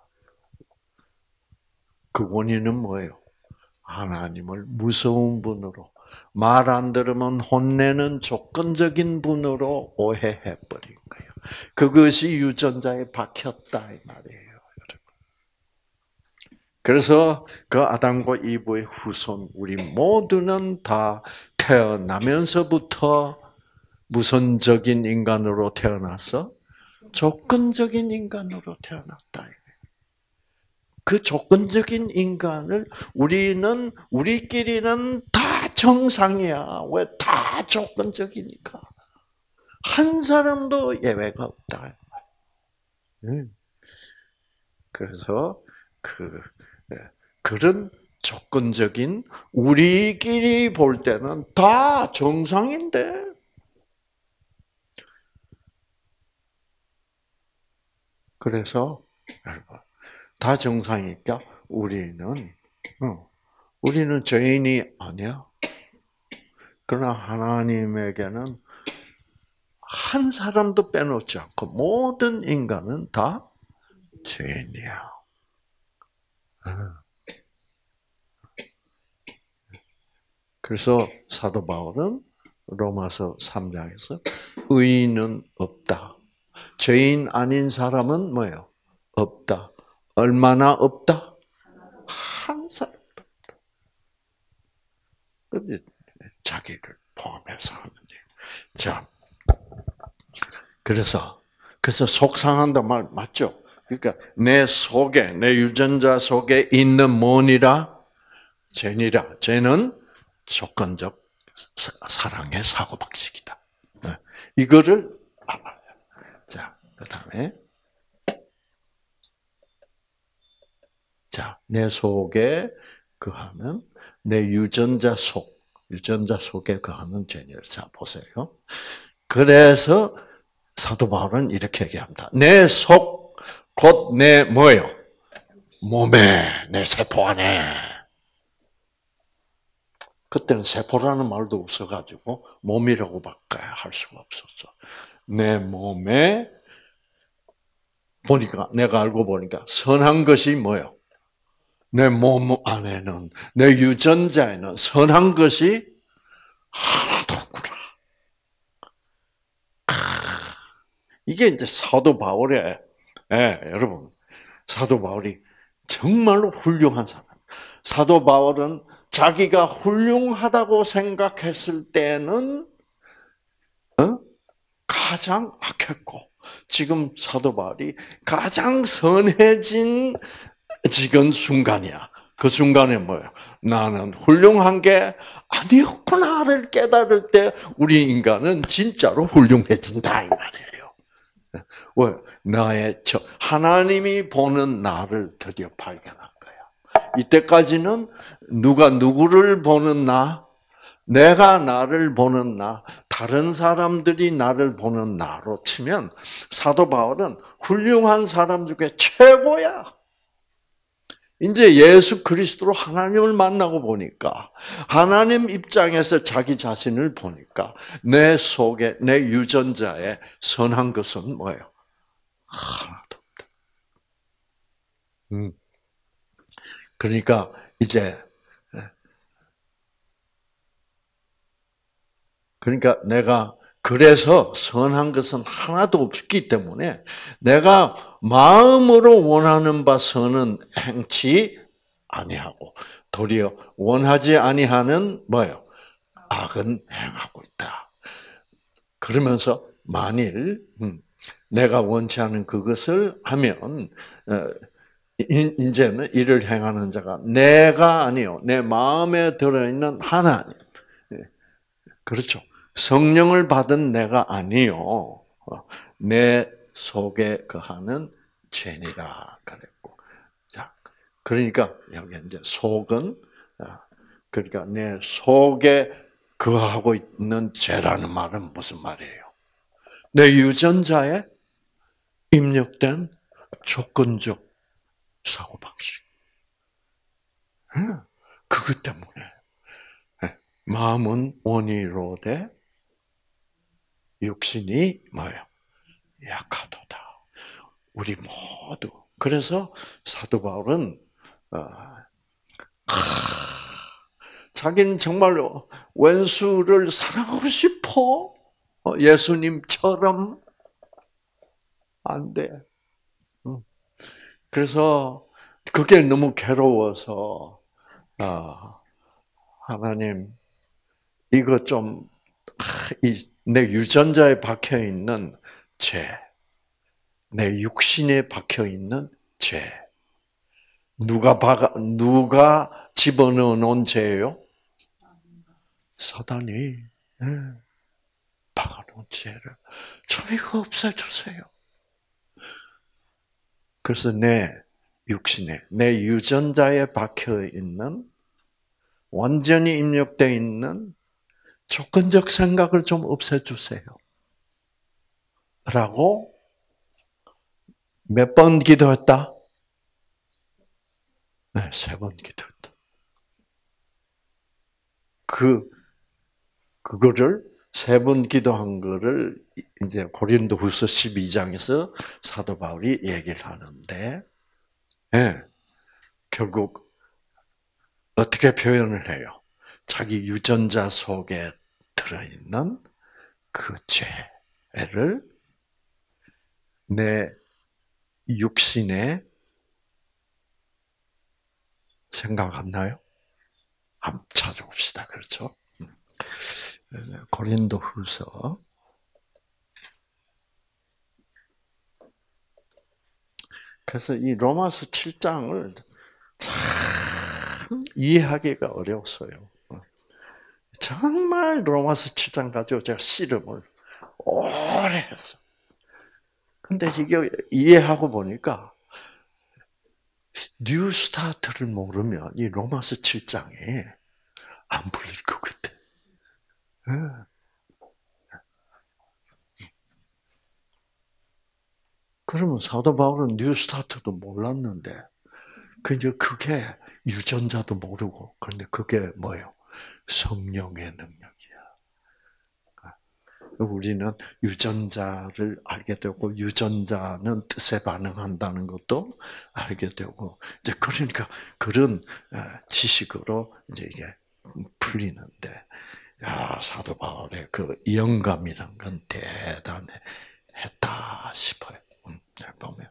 그 원인은 뭐예요? 하나님을 무서운 분으로, 말 안 들으면 혼내는 조건적인 분으로 오해해버린 거예요. 그것이 유전자에 박혔다 이 말이에요. 그래서 그 아담과 이브의 후손 우리 모두는 다 태어나면서부터 무선적인 인간으로 태어나서 조건적인 인간으로 태어났다. 그 조건적인 인간을 우리끼리는 다 정상이야. 왜 다 조건적이니까. 한 사람도 예외가 없다. 그래서 그런 조건적인 우리끼리 볼 때는 다 정상인데 그래서 여러분 다 정상이니까 우리는 죄인이 아니야. 그러나 하나님에게는 한 사람도 빼놓지 않고 모든 인간은 다 죄인이야. 그래서 사도 바울은 로마서 3장에서 의인은 없다. 죄인 아닌 사람은 뭐예요? 없다. 얼마나 없다? 한 사람도 없다. 자기를 포함해서 하는데. 자, 그래서 속상한다 말 맞죠? 그러니까 내 속에, 내 유전자 속에 있는 뭐니라? 죄니라. 죄는 조건적 사랑의 사고방식이다. 이거를 알아요. 자, 그 다음에. 자, 내 속에 거하면, 내 유전자 속에 거하면 죄니라. 자, 보세요. 그래서 사도 바울은 이렇게 얘기합니다. 내 속, 곧 내 뭐예요? 몸에, 내 세포 안에. 그때는 세포라는 말도 없어가지고 몸이라고 바꿔야 할 수가 없었어. 내 몸에 보니까 내가 알고 보니까 선한 것이 뭐요? 내 몸 안에는 내 유전자에는 선한 것이 하나도 없구나. 이게 이제 사도 바울의 여러분 사도 바울이 정말로 훌륭한 사람. 사도 바울은 자기가 훌륭하다고 생각했을 때는 가장 악했고 지금 사도 바울이 가장 선해진 지금 순간이야. 그 순간에 뭐예요? 나는 훌륭한 게 아니었구나를 깨달을 때 우리 인간은 진짜로 훌륭해진다 이 말이에요. 왜? 하나님이 보는 나를 드디어 발견한 거야. 이때까지는 누가 누구를 보는 나? 내가 나를 보는 나, 다른 사람들이 나를 보는 나로 치면 사도 바울은 훌륭한 사람 중에 최고야. 이제 예수 그리스도로 하나님을 만나고 보니까 하나님 입장에서 자기 자신을 보니까 내 속에 내 유전자에 선한 것은 뭐예요? 하나도 없다. 그러니까 이제 내가 그래서 선한 것은 하나도 없기 때문에 내가 마음으로 원하는 바 선은 행치 아니하고 도리어 원하지 아니하는 뭐예요? 악은 행하고 있다. 그러면서 만일 내가 원치 않은 그것을 하면 이제는 이를 행하는 자가 내가 아니요 내 마음에 들어있는 하나님. 그렇죠. 성령을 받은 내가 아니요 내 속에 거하는 죄니라 그랬고, 자 그러니까 여기 이제 속은 그러니까 내 속에 거하고 있는 죄라는 말은 무슨 말이에요? 내 유전자에 입력된 조건적 사고방식. 그것 때문에 마음은 원이로되 육신이 뭐예요? 약하도다. 우리 모두. 그래서 사도 바울은 자기는 정말로 왼수를 사랑하고 싶어. 예수님처럼 안 돼. 그래서 그게 너무 괴로워서 하나님 이거 좀 내 유전자에 박혀 있는 죄, 내 육신에 박혀 있는 죄, 누가 집어넣어 놓은 죄예요? 사단이 박아놓은 죄를 저 이거 없애주세요. 그래서 내 육신에, 내 유전자에 박혀 있는 완전히 입력되어 있는 조건적 생각을 좀 없애주세요. 라고 몇 번 기도했다? 네, 3번 기도했다. 그거를 3번 기도한 거를 이제 고린도후서 12장에서 사도 바울이 얘기를 하는데, 결국 어떻게 표현을 해요? 자기 유전자 속에 들어있는 그 죄를 내 육신에 생각 안 나요? 한번 찾아봅시다. 그렇죠? 고린도후서 그래서 이 로마서 7장을 참 이해하기가 어려웠어요. 정말 로마서 7장 가지고 제가 씨름을 오래 했어. 근데 이게 이해하고 보니까 뉴 스타트를 모르면 이 로마서 7장에 안 풀릴 것 같아. 그러면 사도 바울은 뉴 스타트도 몰랐는데, 그게 유전자도 모르고, 그런데 그게 뭐예요? 성령의 능력이야. 우리는 유전자를 알게 되고, 유전자는 뜻에 반응한다는 것도 알게 되고, 이제 그러니까 그런 지식으로 이제 이게 풀리는데, 야, 사도 바울의 그 영감이란 건 대단했다 싶어요. 잘 보면.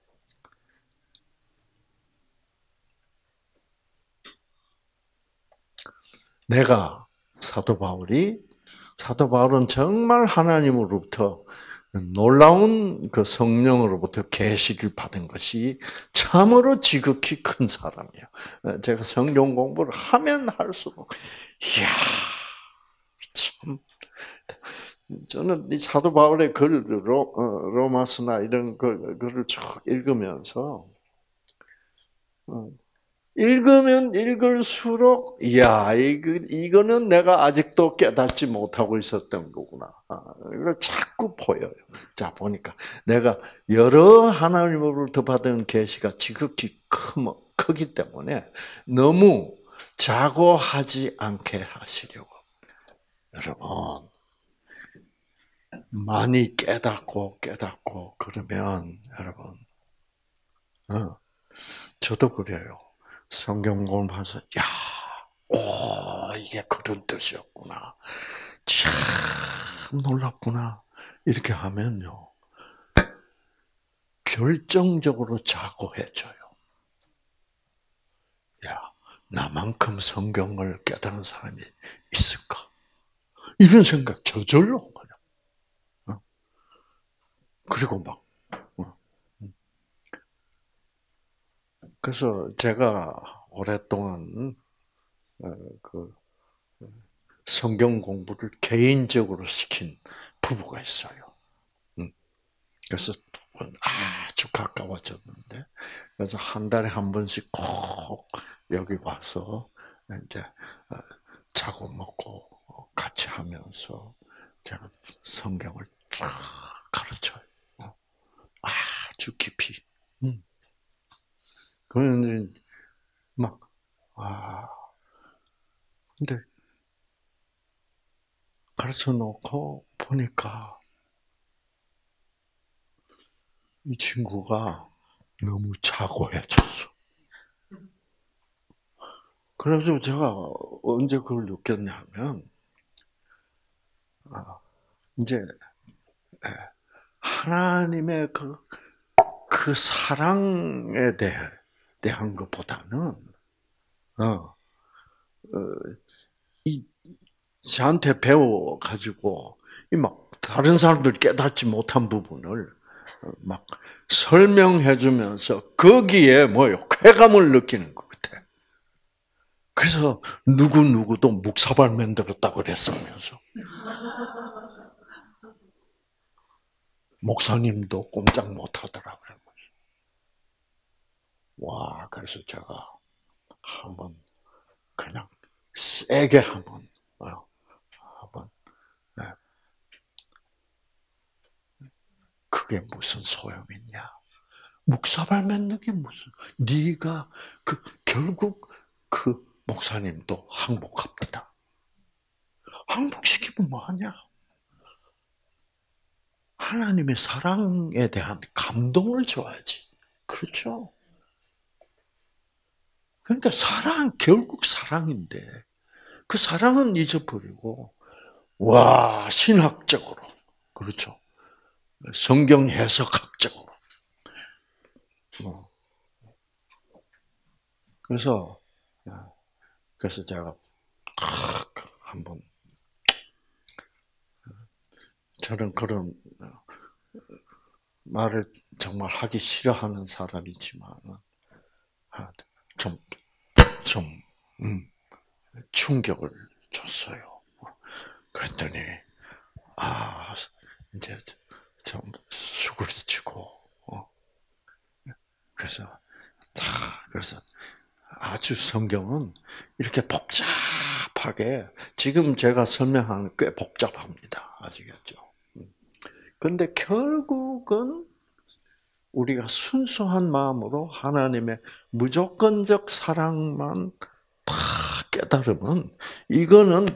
내가 사도 바울은 정말 하나님으로부터 놀라운 그 성령으로부터 계시를 받은 것이 참으로 지극히 큰 사람이야. 제가 성경 공부를 하면 할수록, 이야, 참. 저는 이 사도 바울의 글을 로마서나 이런 글을 쭉 읽으면서 읽으면 읽을수록 야 이거는 내가 아직도 깨닫지 못하고 있었던 거구나. 이걸 자꾸 보여요. 자 보니까 내가 여러 하나님으로부터 받은 계시가 지극히 크기 때문에 너무 자고하지 않게 하시려고. 여러분 많이 깨닫고 그러면 여러분 저도 그래요. 성경 공부하면서 이게 그런 뜻이었구나. 참 놀랍구나. 이렇게 하면요. 결정적으로 자고해져요. 야, 나만큼 성경을 깨달은 사람이 있을까? 이런 생각 저절로 그냥. 그리고 막 그래서 제가 오랫동안 그 성경 공부를 개인적으로 시킨 부부가 있어요. 그래서 아주 가까워졌는데, 그래서 한 달에 한 번씩 꼭 여기 와서 이제 자고 먹고 같이 하면서 제가 성경을 쫙 가르쳐요. 아주 깊이. 그러면 막 근데 가르쳐 놓고 보니까 이 친구가 너무 자고해졌어. 그래서 제가 언제 그걸 느꼈냐면, 이제 하나님의 그 사랑에 대한 것보다는, 저한테 배워가지고, 막 다른 사람들 깨닫지 못한 부분을 막 설명해 주면서 거기에 뭐요? 쾌감을 느끼는 것 같아. 그래서 누구도 묵사발 만들었다고 그랬으면서. 목사님도 꼼짝 못 하더라고요. 와, 그래서 제가 한번 그냥 세게 한번 네. 그게 무슨 소용이냐? 묵사발 맺는 게 무슨? 네가 결국 그 목사님도 항복합니다. 항복시키면 뭐하냐? 하나님의 사랑에 대한 감동을 줘야지. 그렇죠? 그러니까 결국 사랑인데, 그 사랑은 잊어버리고, 와, 신학적으로. 그렇죠. 성경 해석학적으로. 그래서 제가 한번 저는 그런 말을 정말 하기 싫어하는 사람이지만 좀, 좀 충격을 줬어요. 그랬더니 이제 좀 수그러지고 그래서 아주 성경은 이렇게 복잡하게 지금 제가 설명하는 꽤 복잡합니다. 아시겠죠? 그런데 결국은 우리가 순수한 마음으로 하나님의 무조건적 사랑만 다 깨달으면 이거는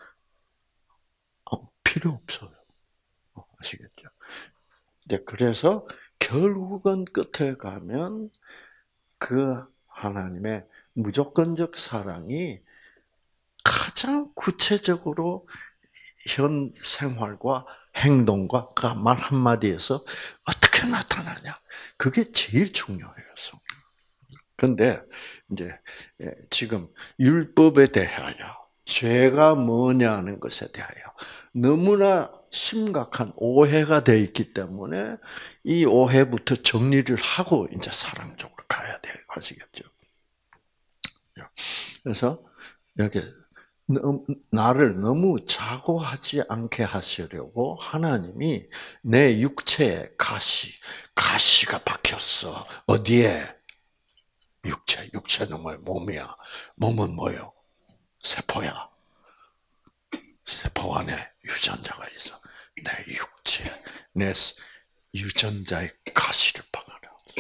필요 없어요. 아시겠죠? 그래서 결국은 끝에 가면 그 하나님의 무조건적 사랑이 가장 구체적으로 현 생활과 행동과 그 말 한마디에서 어떻게 나타나냐. 그게 제일 중요해요. 그런데 이제 지금 율법에 대하여 죄가 뭐냐는 것에 대하여 너무나 심각한 오해가 되어 있기 때문에 이 오해부터 정리를 하고 이제 사랑 쪽으로 가야 돼요. 아시겠죠? 그래서 여기 나를 너무 자고하지 않게 하시려고 하나님이 내 육체에 가시가 박혔어. 어디에? 육체는 뭐야? 몸이야. 몸은 뭐요? 세포야. 세포 안에 유전자가 있어. 내 육체, 내 유전자의 가시를 박아라.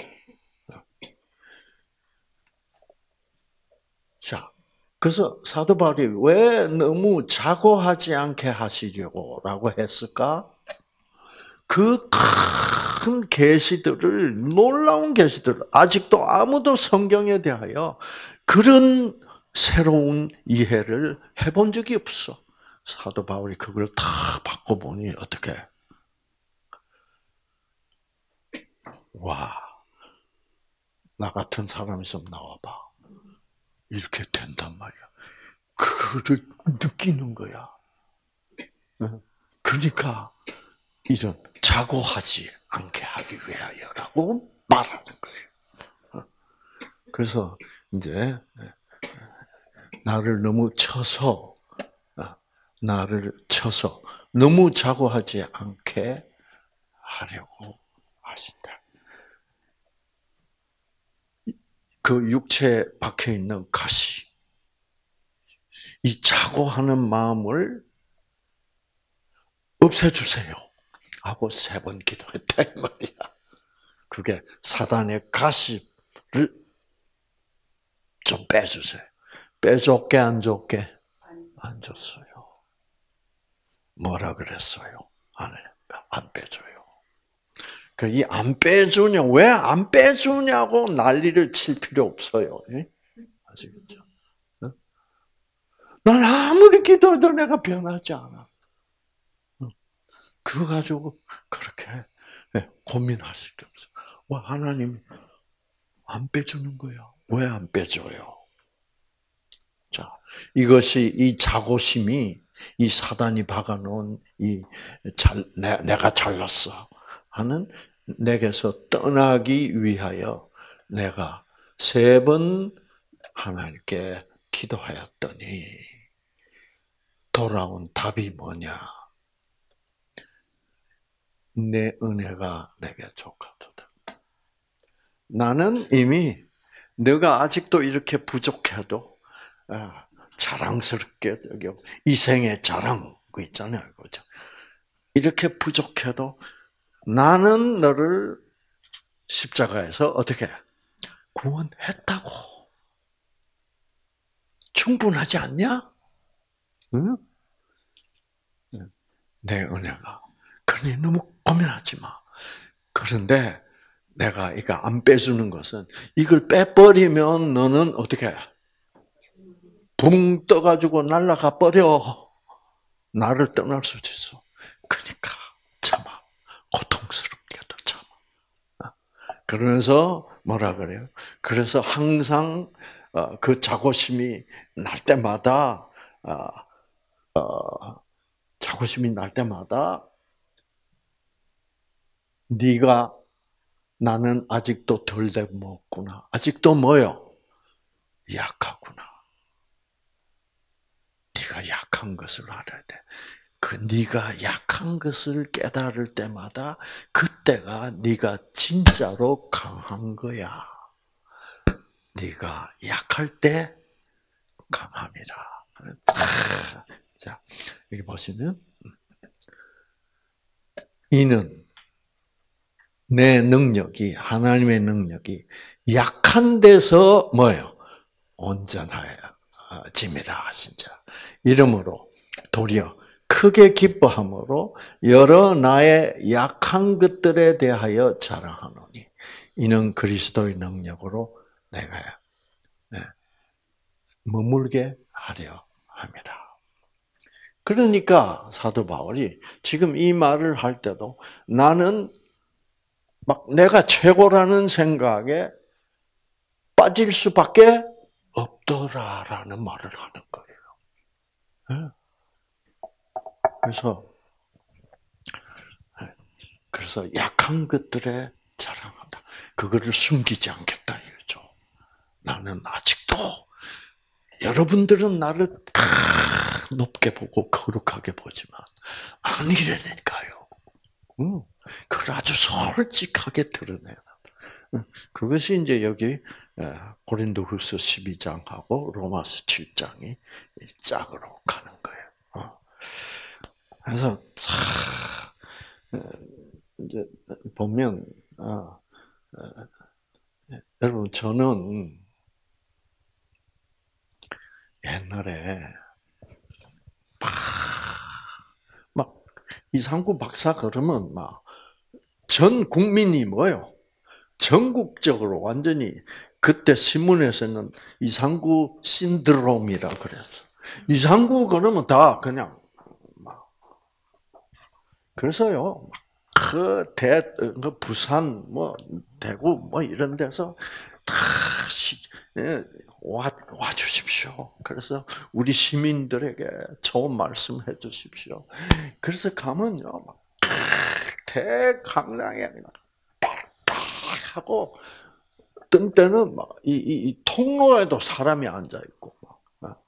자, 그래서 사도 바울이 왜 너무 자고하지 않게 하시려고라고 했을까? 그 큰 계시들을 놀라운 계시들을 아직도 아무도 성경에 대하여 그런 새로운 이해를 해본 적이 없어. 사도 바울이 그걸 다 바꿔보니 어떻게? 와, 나 같은 사람이 좀 나와봐. 이렇게 된단 말이야. 그거를 느끼는 거야. 그러니까 이런 자고하지 않게 하기 위하여라고 말하는 거예요. 그래서 이제 나를 쳐서 너무 자고하지 않게 하려고 하신다. 그 육체에 박혀 있는 가시, 이 자고하는 마음을 없애주세요 하고 3번 기도했다 이 말이야. 그게 사단의 가시를 좀 빼주세요. 빼줬게 안 줬게? 안 줬어요. 뭐라 그랬어요? 안 빼줘요. 이 안 빼주냐, 왜 안 빼주냐고 난리를 칠 필요 없어요. 아시겠죠? 난 아무리 기도해도 내가 변하지 않아. 그거 가지고 그렇게 고민하실 게 없어요. 와, 하나님 안 빼주는 거야. 왜 안 빼줘요? 자, 이것이 이 자고심이 이 사단이 박아놓은 내가 잘났어 하는 내게서 떠나기 위하여 내가 3번 하나님께 기도하였더니 돌아온 답이 뭐냐? 내 은혜가 내게 족하도다. 나는 이미 너가 아직도 이렇게 부족해도 자랑스럽게 이 생의 자랑 그 있잖아요, 그죠? 이렇게 부족해도 나는 너를 십자가에서 어떻게 구원했다고. 충분하지 않냐? 응? 내 은혜가. 그러니 너무 고민하지 마. 그런데 내가 이거 안 빼주는 것은 이걸 빼버리면 너는 어떻게 해? 붕 떠가지고 날아가 버려. 나를 떠날 수도 있어. 그러니까 참아. 고통스럽게도 참아. 그러면서 뭐라 그래요? 그래서 항상 그 자고심이 날 때마다 자고심이 날 때마다 네가 나는 아직도 덜 먹구나. 아직도 뭐요? 약하구나. 네가 약한 것을 알아야 돼. 그 네가 약한 것을 깨달을 때마다 그때가 네가 진짜로 강한 거야. 네가 약할 때 강함이라. 자, 여기 보시면 이는 내 능력이 하나님의 능력이 약한 데서 뭐예요? 온전하여짐이라 하신자. 이러므로 도리어 크게 기뻐함으로 여러 나의 약한 것들에 대하여 자랑하노니 이는 그리스도의 능력으로 내가 머물게 하려 함이라. 그러니까 사도 바울이 지금 이 말을 할 때도 나는 막 내가 최고라는 생각에 빠질 수밖에 없더라라는 말을 하는 거예요. 그래서 약한 것들에 자랑한다. 그거를 숨기지 않겠다 이거죠. 나는 아직도 여러분들은 나를 높게 보고 거룩하게 보지만 아니라니까요. 그걸 아주 솔직하게 드러내요. 그것이 이제 여기 고린도후서 12장하고 로마서 7장이 짝으로 가는 거예요. 그래서 이제 보면 여러분 저는 옛날에 막 이상구 박사 그러면 막 전 국민이 뭐요? 전국적으로 완전히 그때 신문에서는 이상구 신드롬이라 그랬어. 이상구 그러면 다 그냥 막 그래서요. 그 부산 뭐 대구 뭐 이런 데서 다 와 주십시오. 그래서 우리 시민들에게 좋은 말씀해 주십시오. 그래서 가면요, 막 대강당에 빡빡 하고 어떤 때는 막 이 통로에도 사람이 앉아 있고 막.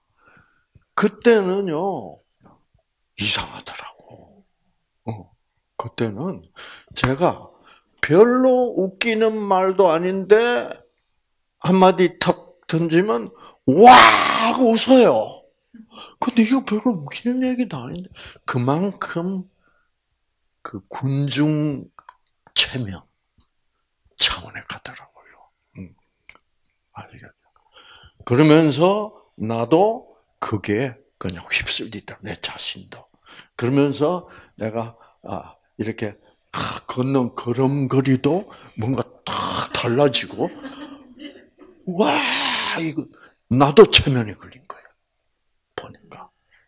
그때는요 이상하더라고. 그때는 제가 별로 웃기는 말도 아닌데 한마디 턱 던지면 와 하고 웃어요. 근데 이거 별로 웃기는 얘기도 아닌데 그만큼 그 군중 체면 차원에 가더라고요. 아시겠죠? 그러면서 나도 그게 그냥 휩쓸리다 내 자신도. 그러면서 내가 이렇게 걷는 걸음걸이도 뭔가 탁 달라지고 와 이거 나도 체면에 걸린 거야. 보니까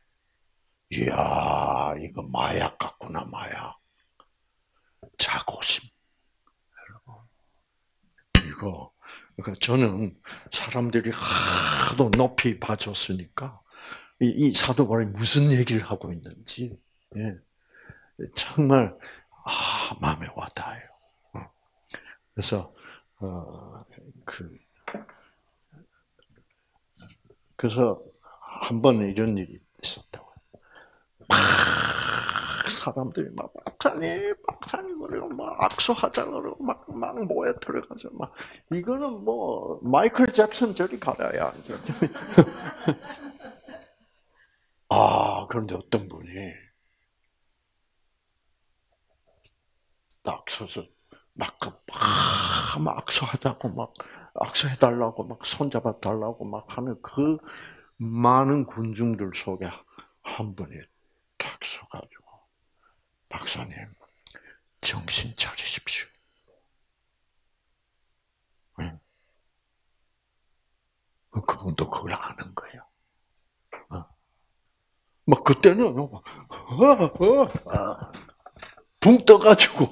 이야 이거 마약 같구나 마약. 자고심. 이거 그러니까 저는 사람들이 하도 높이 봐줬으니까 이 사도 바울이 무슨 얘기를 하고 있는지 정말 마음에 와닿아요. 그래서 그래서 한 번 이런 일이 있었다고. 사람들이 막 박사님 그러고 막 악수하자 그러고 막 모여 들어가죠. 막 이거는 뭐 마이클 잭슨 저리 가라야. 그런데 어떤 분이 딱 서서 막 악수하자고 막 악수해달라고 막 손잡아달라고 막 하는 그 많은 군중들 속에 한 분이 딱 서가지고 박사님 정신 차리십시오. 응. 그분도 그걸 아는 거예요. 막 그때는 붕 떠가지고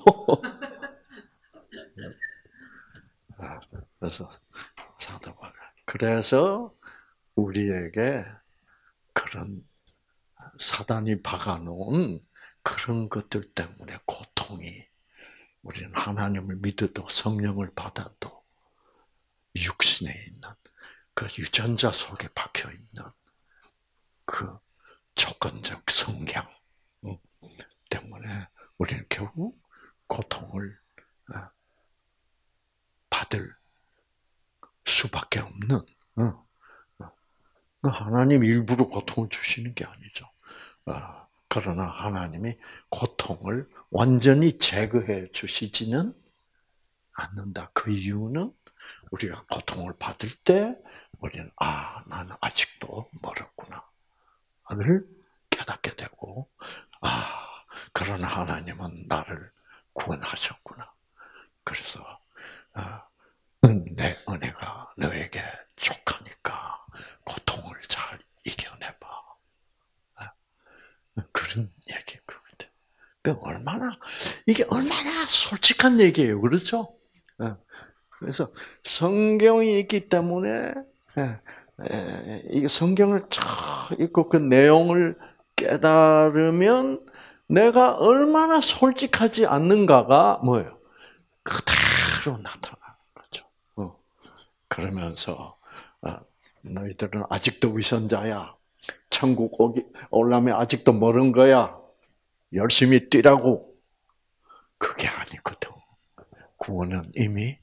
그래서 사도가 그래서 우리에게 그런 사단이 박아놓은 그런 것들 때문에 고통이 우리는 하나님을 믿어도 성령을 받아도 육신에 있는 그 유전자 속에 박혀 있는 그 조건적 성향 때문에 우리는 결국 고통을 받을 수밖에 없는. 하나님 일부러 고통을 주시는 게 아니죠. 그러나 하나님이 고통을 완전히 제거해 주시지는 않는다. 그 이유는 우리가 고통을 받을 때 우리는 나는 아직도 멀었구나를 깨닫게 되고, 그러나 하나님은 나를 구원하셨구나. 그래서 내 은혜가 너에게 족하니까 고통을 잘 이겨내봐. 그런 얘기거든. 이게 얼마나 솔직한 얘기예요. 그렇죠? 그래서 성경이 있기 때문에 이 성경을 쫙 읽고 그 내용을 깨달으면 내가 얼마나 솔직하지 않는가가 뭐예요? 그대로 나타나는 거죠. 그러면서 너희들은 아직도 위선자야. 천국 오려면 아직도 멀은 거야. 열심히 뛰라고. 그게 아니거든. 구원은 이미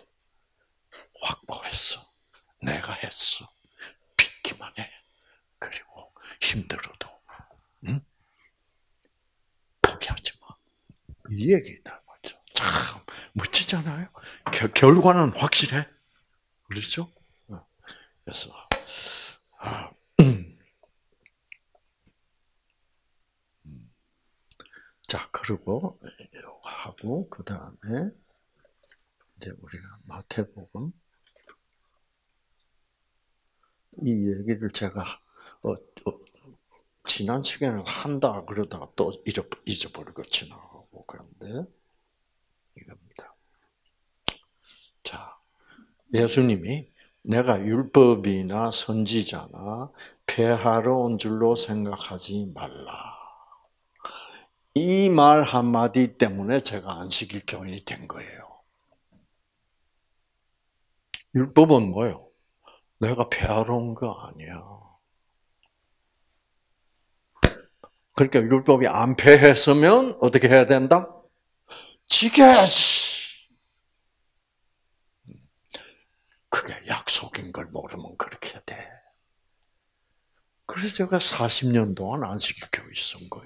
확보했어. 내가 했어. 믿기만 해. 그리고 힘들어도 포기하지 마. 이 얘기다 말이죠. 참 멋지잖아요. 결과는 확실해. 그렇죠? 그래서 자, 그리고 이러고 하고 그 다음에 이제 우리가 마태복음 이 얘기를 제가 지난 시간에 한다 그러다가 또 잊어버리고 지나가고 그런데 이겁니다. 자, 예수님이 내가 율법이나 선지자나 폐하러 온 줄로 생각하지 말라. 이 말 한마디 때문에 제가 안식일 교인이 된 거예요. 율법은 뭐예요? 내가 폐하러 온 거 아니야. 그러니까 율법이 안 폐했으면 어떻게 해야 된다? 지켜야지. 그게 약속인 걸 모르면 그렇게 돼. 그래서 제가 40년 동안 안식일 교회 있은 거예요.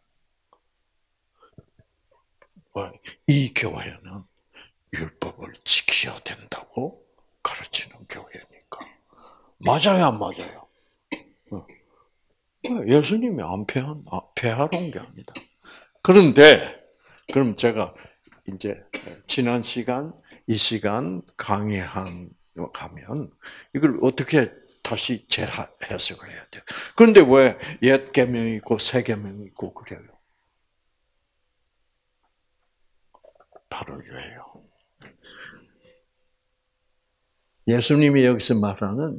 이 교회는 율법을 지켜야 된다고 가르치는 교회니까. 맞아요, 안 맞아요? 예수님이 안 폐하러 온 게 아니다. 그런데, 그럼 제가 이제 지난 시간, 이 시간 강의한 가면 이걸 어떻게 다시 재해석을 해야 돼요. 그런데 왜 옛 계명이 있고 새 계명이 있고 그래요? 바로 이거예요. 예수님이 여기서 말하는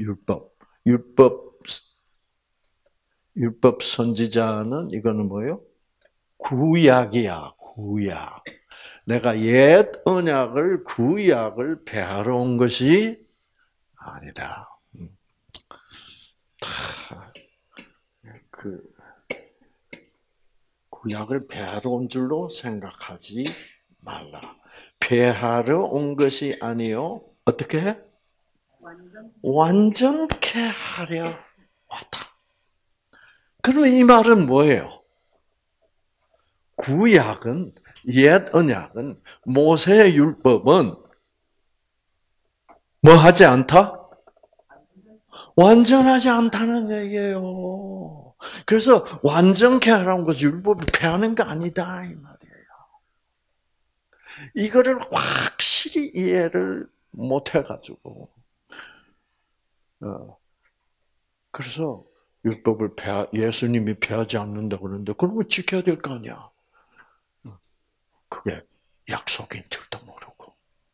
율법 선지자는 이거는 뭐예요? 구약이야, 구약. 내가 옛 언약을 구약을 폐하러 온 것이 아니다. 그 구약을 폐하러 온 줄로 생각하지 말라. 폐하러 온 것이 아니요. 어떻게 해? 완전케 하려 왔다. 그럼 이 말은 뭐예요? 구약은 옛 언약은 모세의 율법은 뭐 하지 않다? 완전하지 않다는 얘기예요. 그래서 완전케 하라는 것이 율법을 폐하는 게 아니다 이 말이에요. 이거를 확실히 이해를 못 해가지고 그래서 율법을 예수님이 폐하지 않는다 그러는데 그러면 지켜야 될 거 아니야. 그게 약속인 줄도 모르고.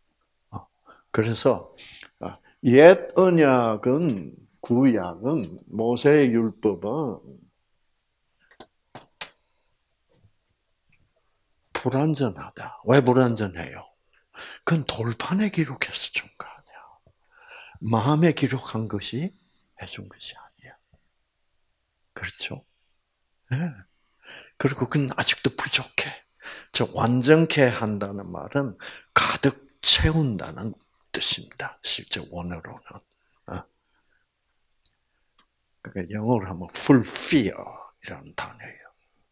그래서 옛 언약은 구약은 모세의 율법은 불완전하다. 왜 불완전해요? 그건 돌판에 기록해서 준 거 아니야. 마음에 기록한 것이 해준 것이 아니야. 그렇죠? 네. 그리고 그건 아직도 부족해. 저 완전케 한다는 말은 가득 채운다는 뜻입니다. 실제 원어로는. 그러니까 영어로 하면 fulfill이라는 단어예요.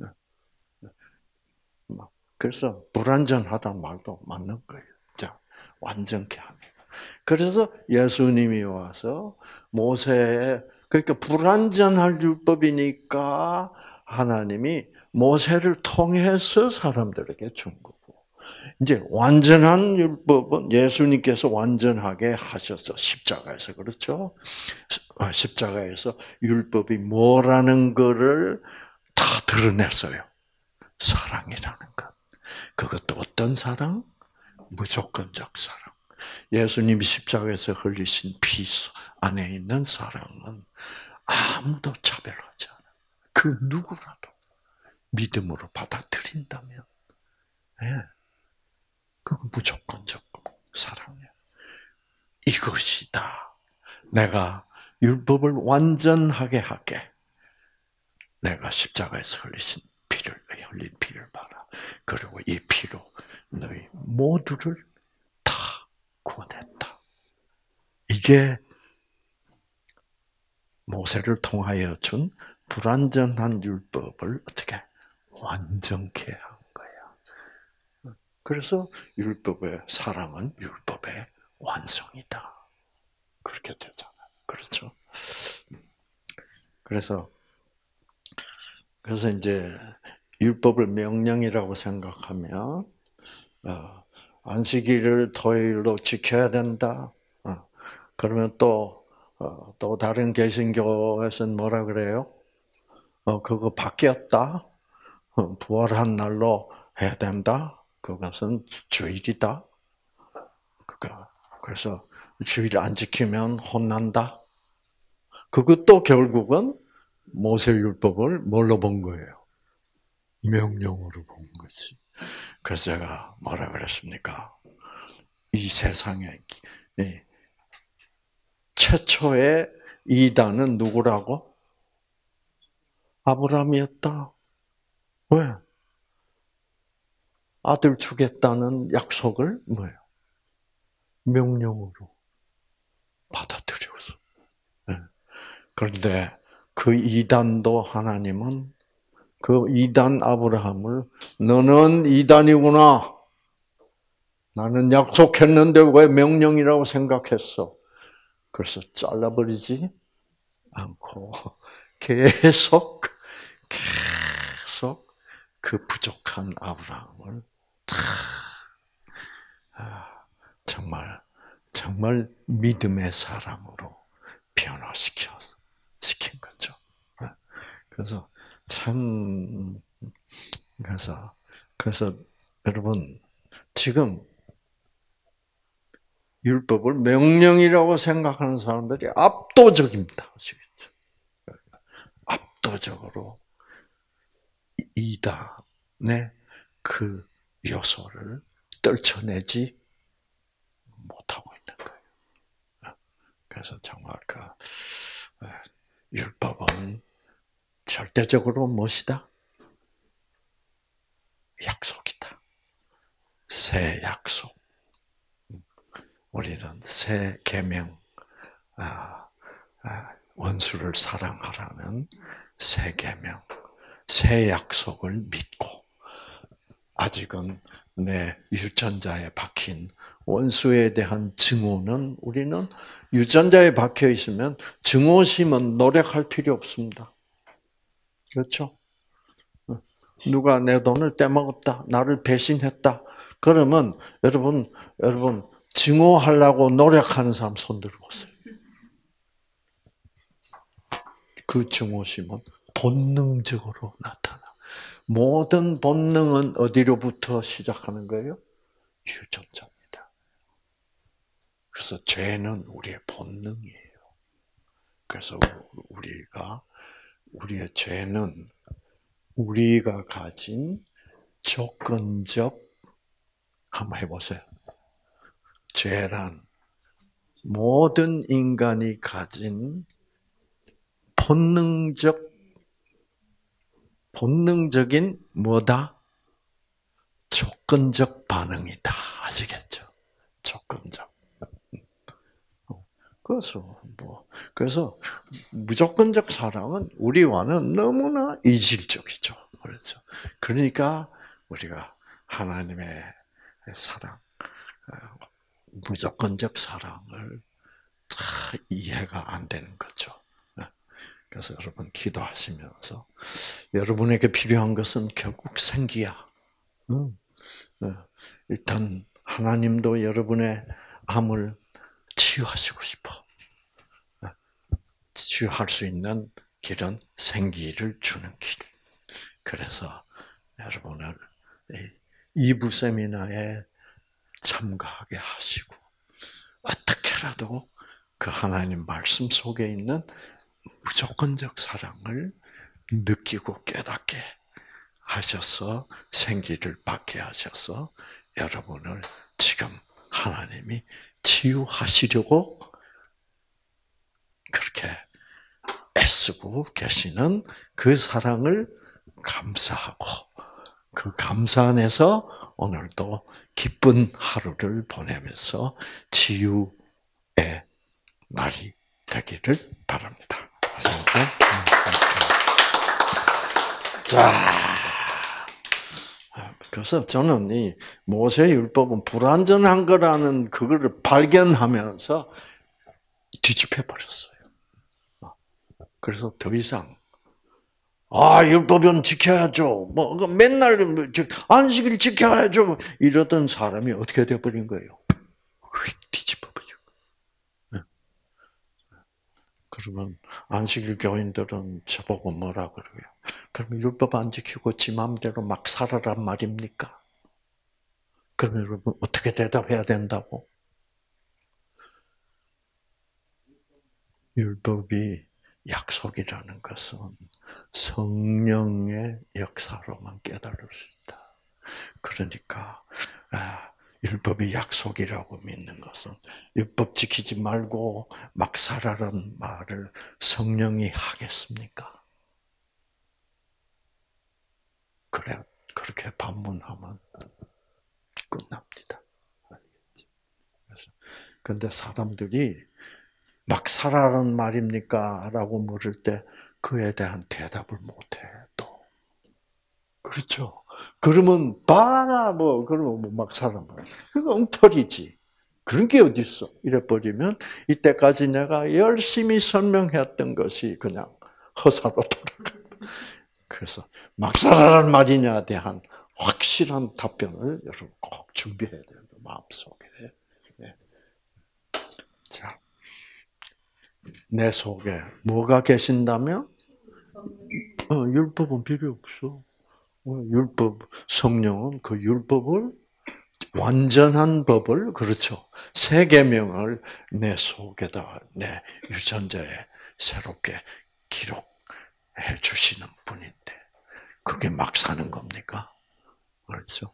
그래서 불완전하다는 말도 맞는 거예요. 자, 완전케 하는. 그래서 예수님이 와서 모세의 그러니까 불완전할 율법이니까 하나님이 모세를 통해서 사람들에게 준 거고. 이제 완전한 율법은 예수님께서 완전하게 하셔서 십자가에서 그렇죠? 십자가에서 율법이 뭐라는 거를 다 드러냈어요. 사랑이라는 것. 그것도 어떤 사랑? 무조건적 사랑. 예수님이 십자가에서 흘리신 피 안에 있는 사랑은 아무도 차별하지 않아. 그 누구라도 믿음으로 받아들인다면, 예, 그건 무조건적 사랑이야. 이것이다. 내가 율법을 완전하게 하게. 내가 십자가에서 흘린 피를 봐라. 그리고 이 피로 너희 모두를 다 구원했다. 이게 모세를 통하여 준 불완전한 율법을 어떻게 완전케 한 거야. 그래서 율법의 사랑은 율법의 완성이다. 그렇게 되잖아요. 그렇죠? 그래서 이제 율법을 명령이라고 생각하면 안식일을 토요일로 지켜야 된다. 그러면 또 다른 개신교에서는 뭐라 그래요? 그거 바뀌었다. 부활한 날로 해야 된다. 그것은 주일이다. 그래서 주일 안 지키면 혼난다. 그것도 결국은 모세율법을 뭘로 본 거예요? 명령으로 본 거지. 그래서 제가 뭐라 그랬습니까? 이 세상에 최초의 이단은 누구라고? 아브라함이었다. 왜? 아들 주겠다는 약속을 뭐예요? 명령으로 받아들였어. 그런데 그 이단도 하나님은 그 이단 아브라함을 너는 이단이구나. 나는 약속했는데 왜 명령이라고 생각했어? 그래서 잘라버리지 않고 계속 그 부족한 아브라함을 정말 믿음의 사람으로 시킨 거죠. 그래서 그래서 여러분 지금 율법을 명령이라고 생각하는 사람들이 압도적입니다. 압도적으로 이단의 그 요소를 떨쳐내지 못하고 있는 거예요. 그래서 정말 율법은 절대적으로 무엇이다? 약속이다. 새 약속. 우리는 새 계명, 원수를 사랑하라는 새 계명, 새 약속을 믿고 아직은 내 유전자에 박힌 원수에 대한 증오는 우리는 유전자에 박혀 있으면 증오심은 노력할 필요 없습니다. 그렇죠? 누가 내 돈을 떼먹었다, 나를 배신했다. 그러면 여러분 증오하려고 노력하는 사람 손 들고 오세요. 그 증오심은 본능적으로 나타나. 모든 본능은 어디로부터 시작하는 거예요? 유전자입니다. 그래서 죄는 우리의 본능이에요. 그래서 우리의 죄는 우리가 가진 조건적, 한번 해보세요. 죄란 모든 인간이 가진 본능적인 뭐다? 조건적 반응이다. 아시겠죠? 조건적. 그래서 무조건적 사랑은 우리와는 너무나 이질적이죠. 그렇죠. 그러니까 우리가 하나님의 사랑, 무조건적 사랑을 다 이해가 안 되는 거죠. 그래서 여러분 기도하시면서 여러분에게 필요한 것은 결국 생기야. 일단 하나님도 여러분의 암을 치유하시고 싶어. 치유할 수 있는 길은 생기를 주는 길. 그래서 여러분을 이부 세미나에 참가하게 하시고 어떻게라도 그 하나님 말씀 속에 있는 무조건적 사랑을 느끼고 깨닫게 하셔서 생기를 받게 하셔서 여러분을 지금 하나님이 치유하시려고 그렇게 애쓰고 계시는 그 사랑을 감사하고 그 감사 안에서 오늘도 기쁜 하루를 보내면서 치유의 날이 되기를 바랍니다. 자, 그래서 저는 이 모세 율법은 불완전한 거라는 그거를 발견하면서 뒤집혀 버렸어요. 그래서 더 이상 율법은 지켜야죠. 맨날 안식일 지켜야죠. 이러던 사람이 어떻게 되어버린 거예요? 휙 뒤집어버리고. 그러면 안식일 교인들은 저보고 뭐라 그러고요? 그럼 율법 안 지키고 지 마음대로 막 살아란 말입니까? 그럼 여러분 어떻게 대답해야 된다고? 율법이 약속이라는 것은 성령의 역사로만 깨달을 수 있다. 그러니까 율법이 약속이라고 믿는 것은 율법 지키지 말고 막 살아라는 말을 성령이 하겠습니까? 그래, 그렇게 반문하면 끝납니다. 그런데 사람들이 막 살아라는 말입니까? 라고 물을 때 그에 대한 대답을 못해, 또. 그렇죠. 그러면 봐라, 그러면 막 살아. 그거 엉터리지. 그런 게 어딨어. 이래버리면 이때까지 내가 열심히 설명했던 것이 그냥 허사로 돌아가. 그래서 막 살아라는 말이냐에 대한 확실한 답변을 여러분 꼭 준비해야 돼요. 마음속에. 자, 내 속에 뭐가 계신다면? 율법은 필요 없어. 율법, 성령은 그 율법을, 완전한 법을, 그렇죠. 세 계명을 내 속에다, 내 유전자에 새롭게 기록해 주시는 분인데, 그게 막 사는 겁니까? 그렇죠.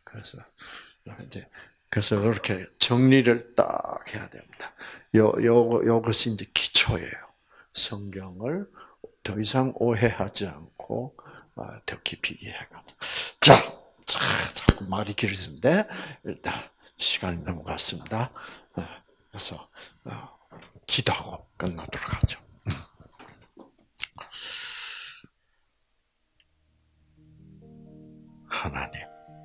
그래서 이렇게 정리를 딱 해야 됩니다. 요것이 이제 기초예요. 성경을 더 이상 오해하지 않고 더 깊이 이해하고. 자꾸 말이 길어지는데 일단 시간이 넘어갔습니다. 그래서 기도하고 끝나도록 하죠. 하나님,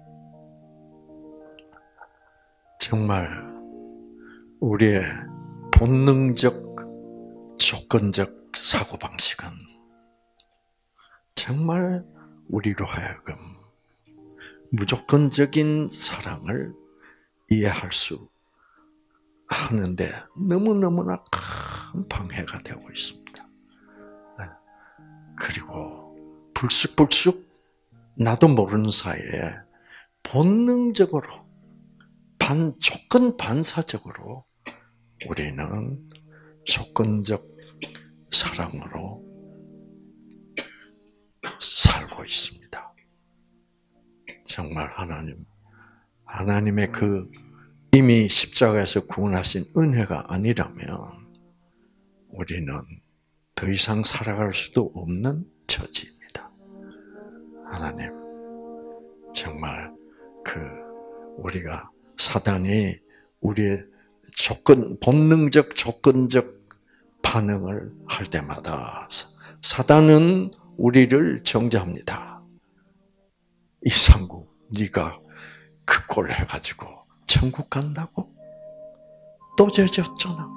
정말 우리의 본능적, 조건적 사고방식은 정말 우리로 하여금 무조건적인 사랑을 이해할 수 하는데 너무너무나 큰 방해가 되고 있습니다. 그리고 불쑥불쑥 나도 모르는 사이에 본능적으로 조건 반사적으로 우리는 조건적 사랑으로 살고 있습니다. 정말 하나님의 그 이미 십자가에서 구원하신 은혜가 아니라면 우리는 더 이상 살아갈 수도 없는 처지입니다. 하나님, 정말 우리가 사단이 우리의 본능적 조건적 반응을 할 때마다 사단은 우리를 정죄합니다. 이상구, 네가 그 꼴 해가지고 천국 간다고? 또 죄졌잖아.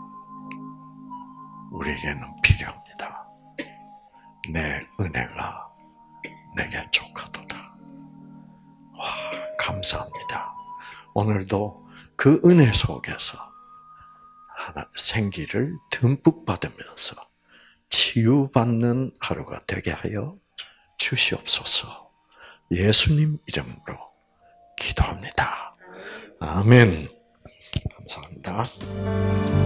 우리에게는 필요합니다. 내 은혜가 내게 족하도다. 와, 감사합니다. 오늘도 그 은혜 속에서 생기를 듬뿍 받으면서 치유받는 하루가 되게 하여 주시옵소서. 예수님 이름으로 기도합니다. 아멘. 감사합니다.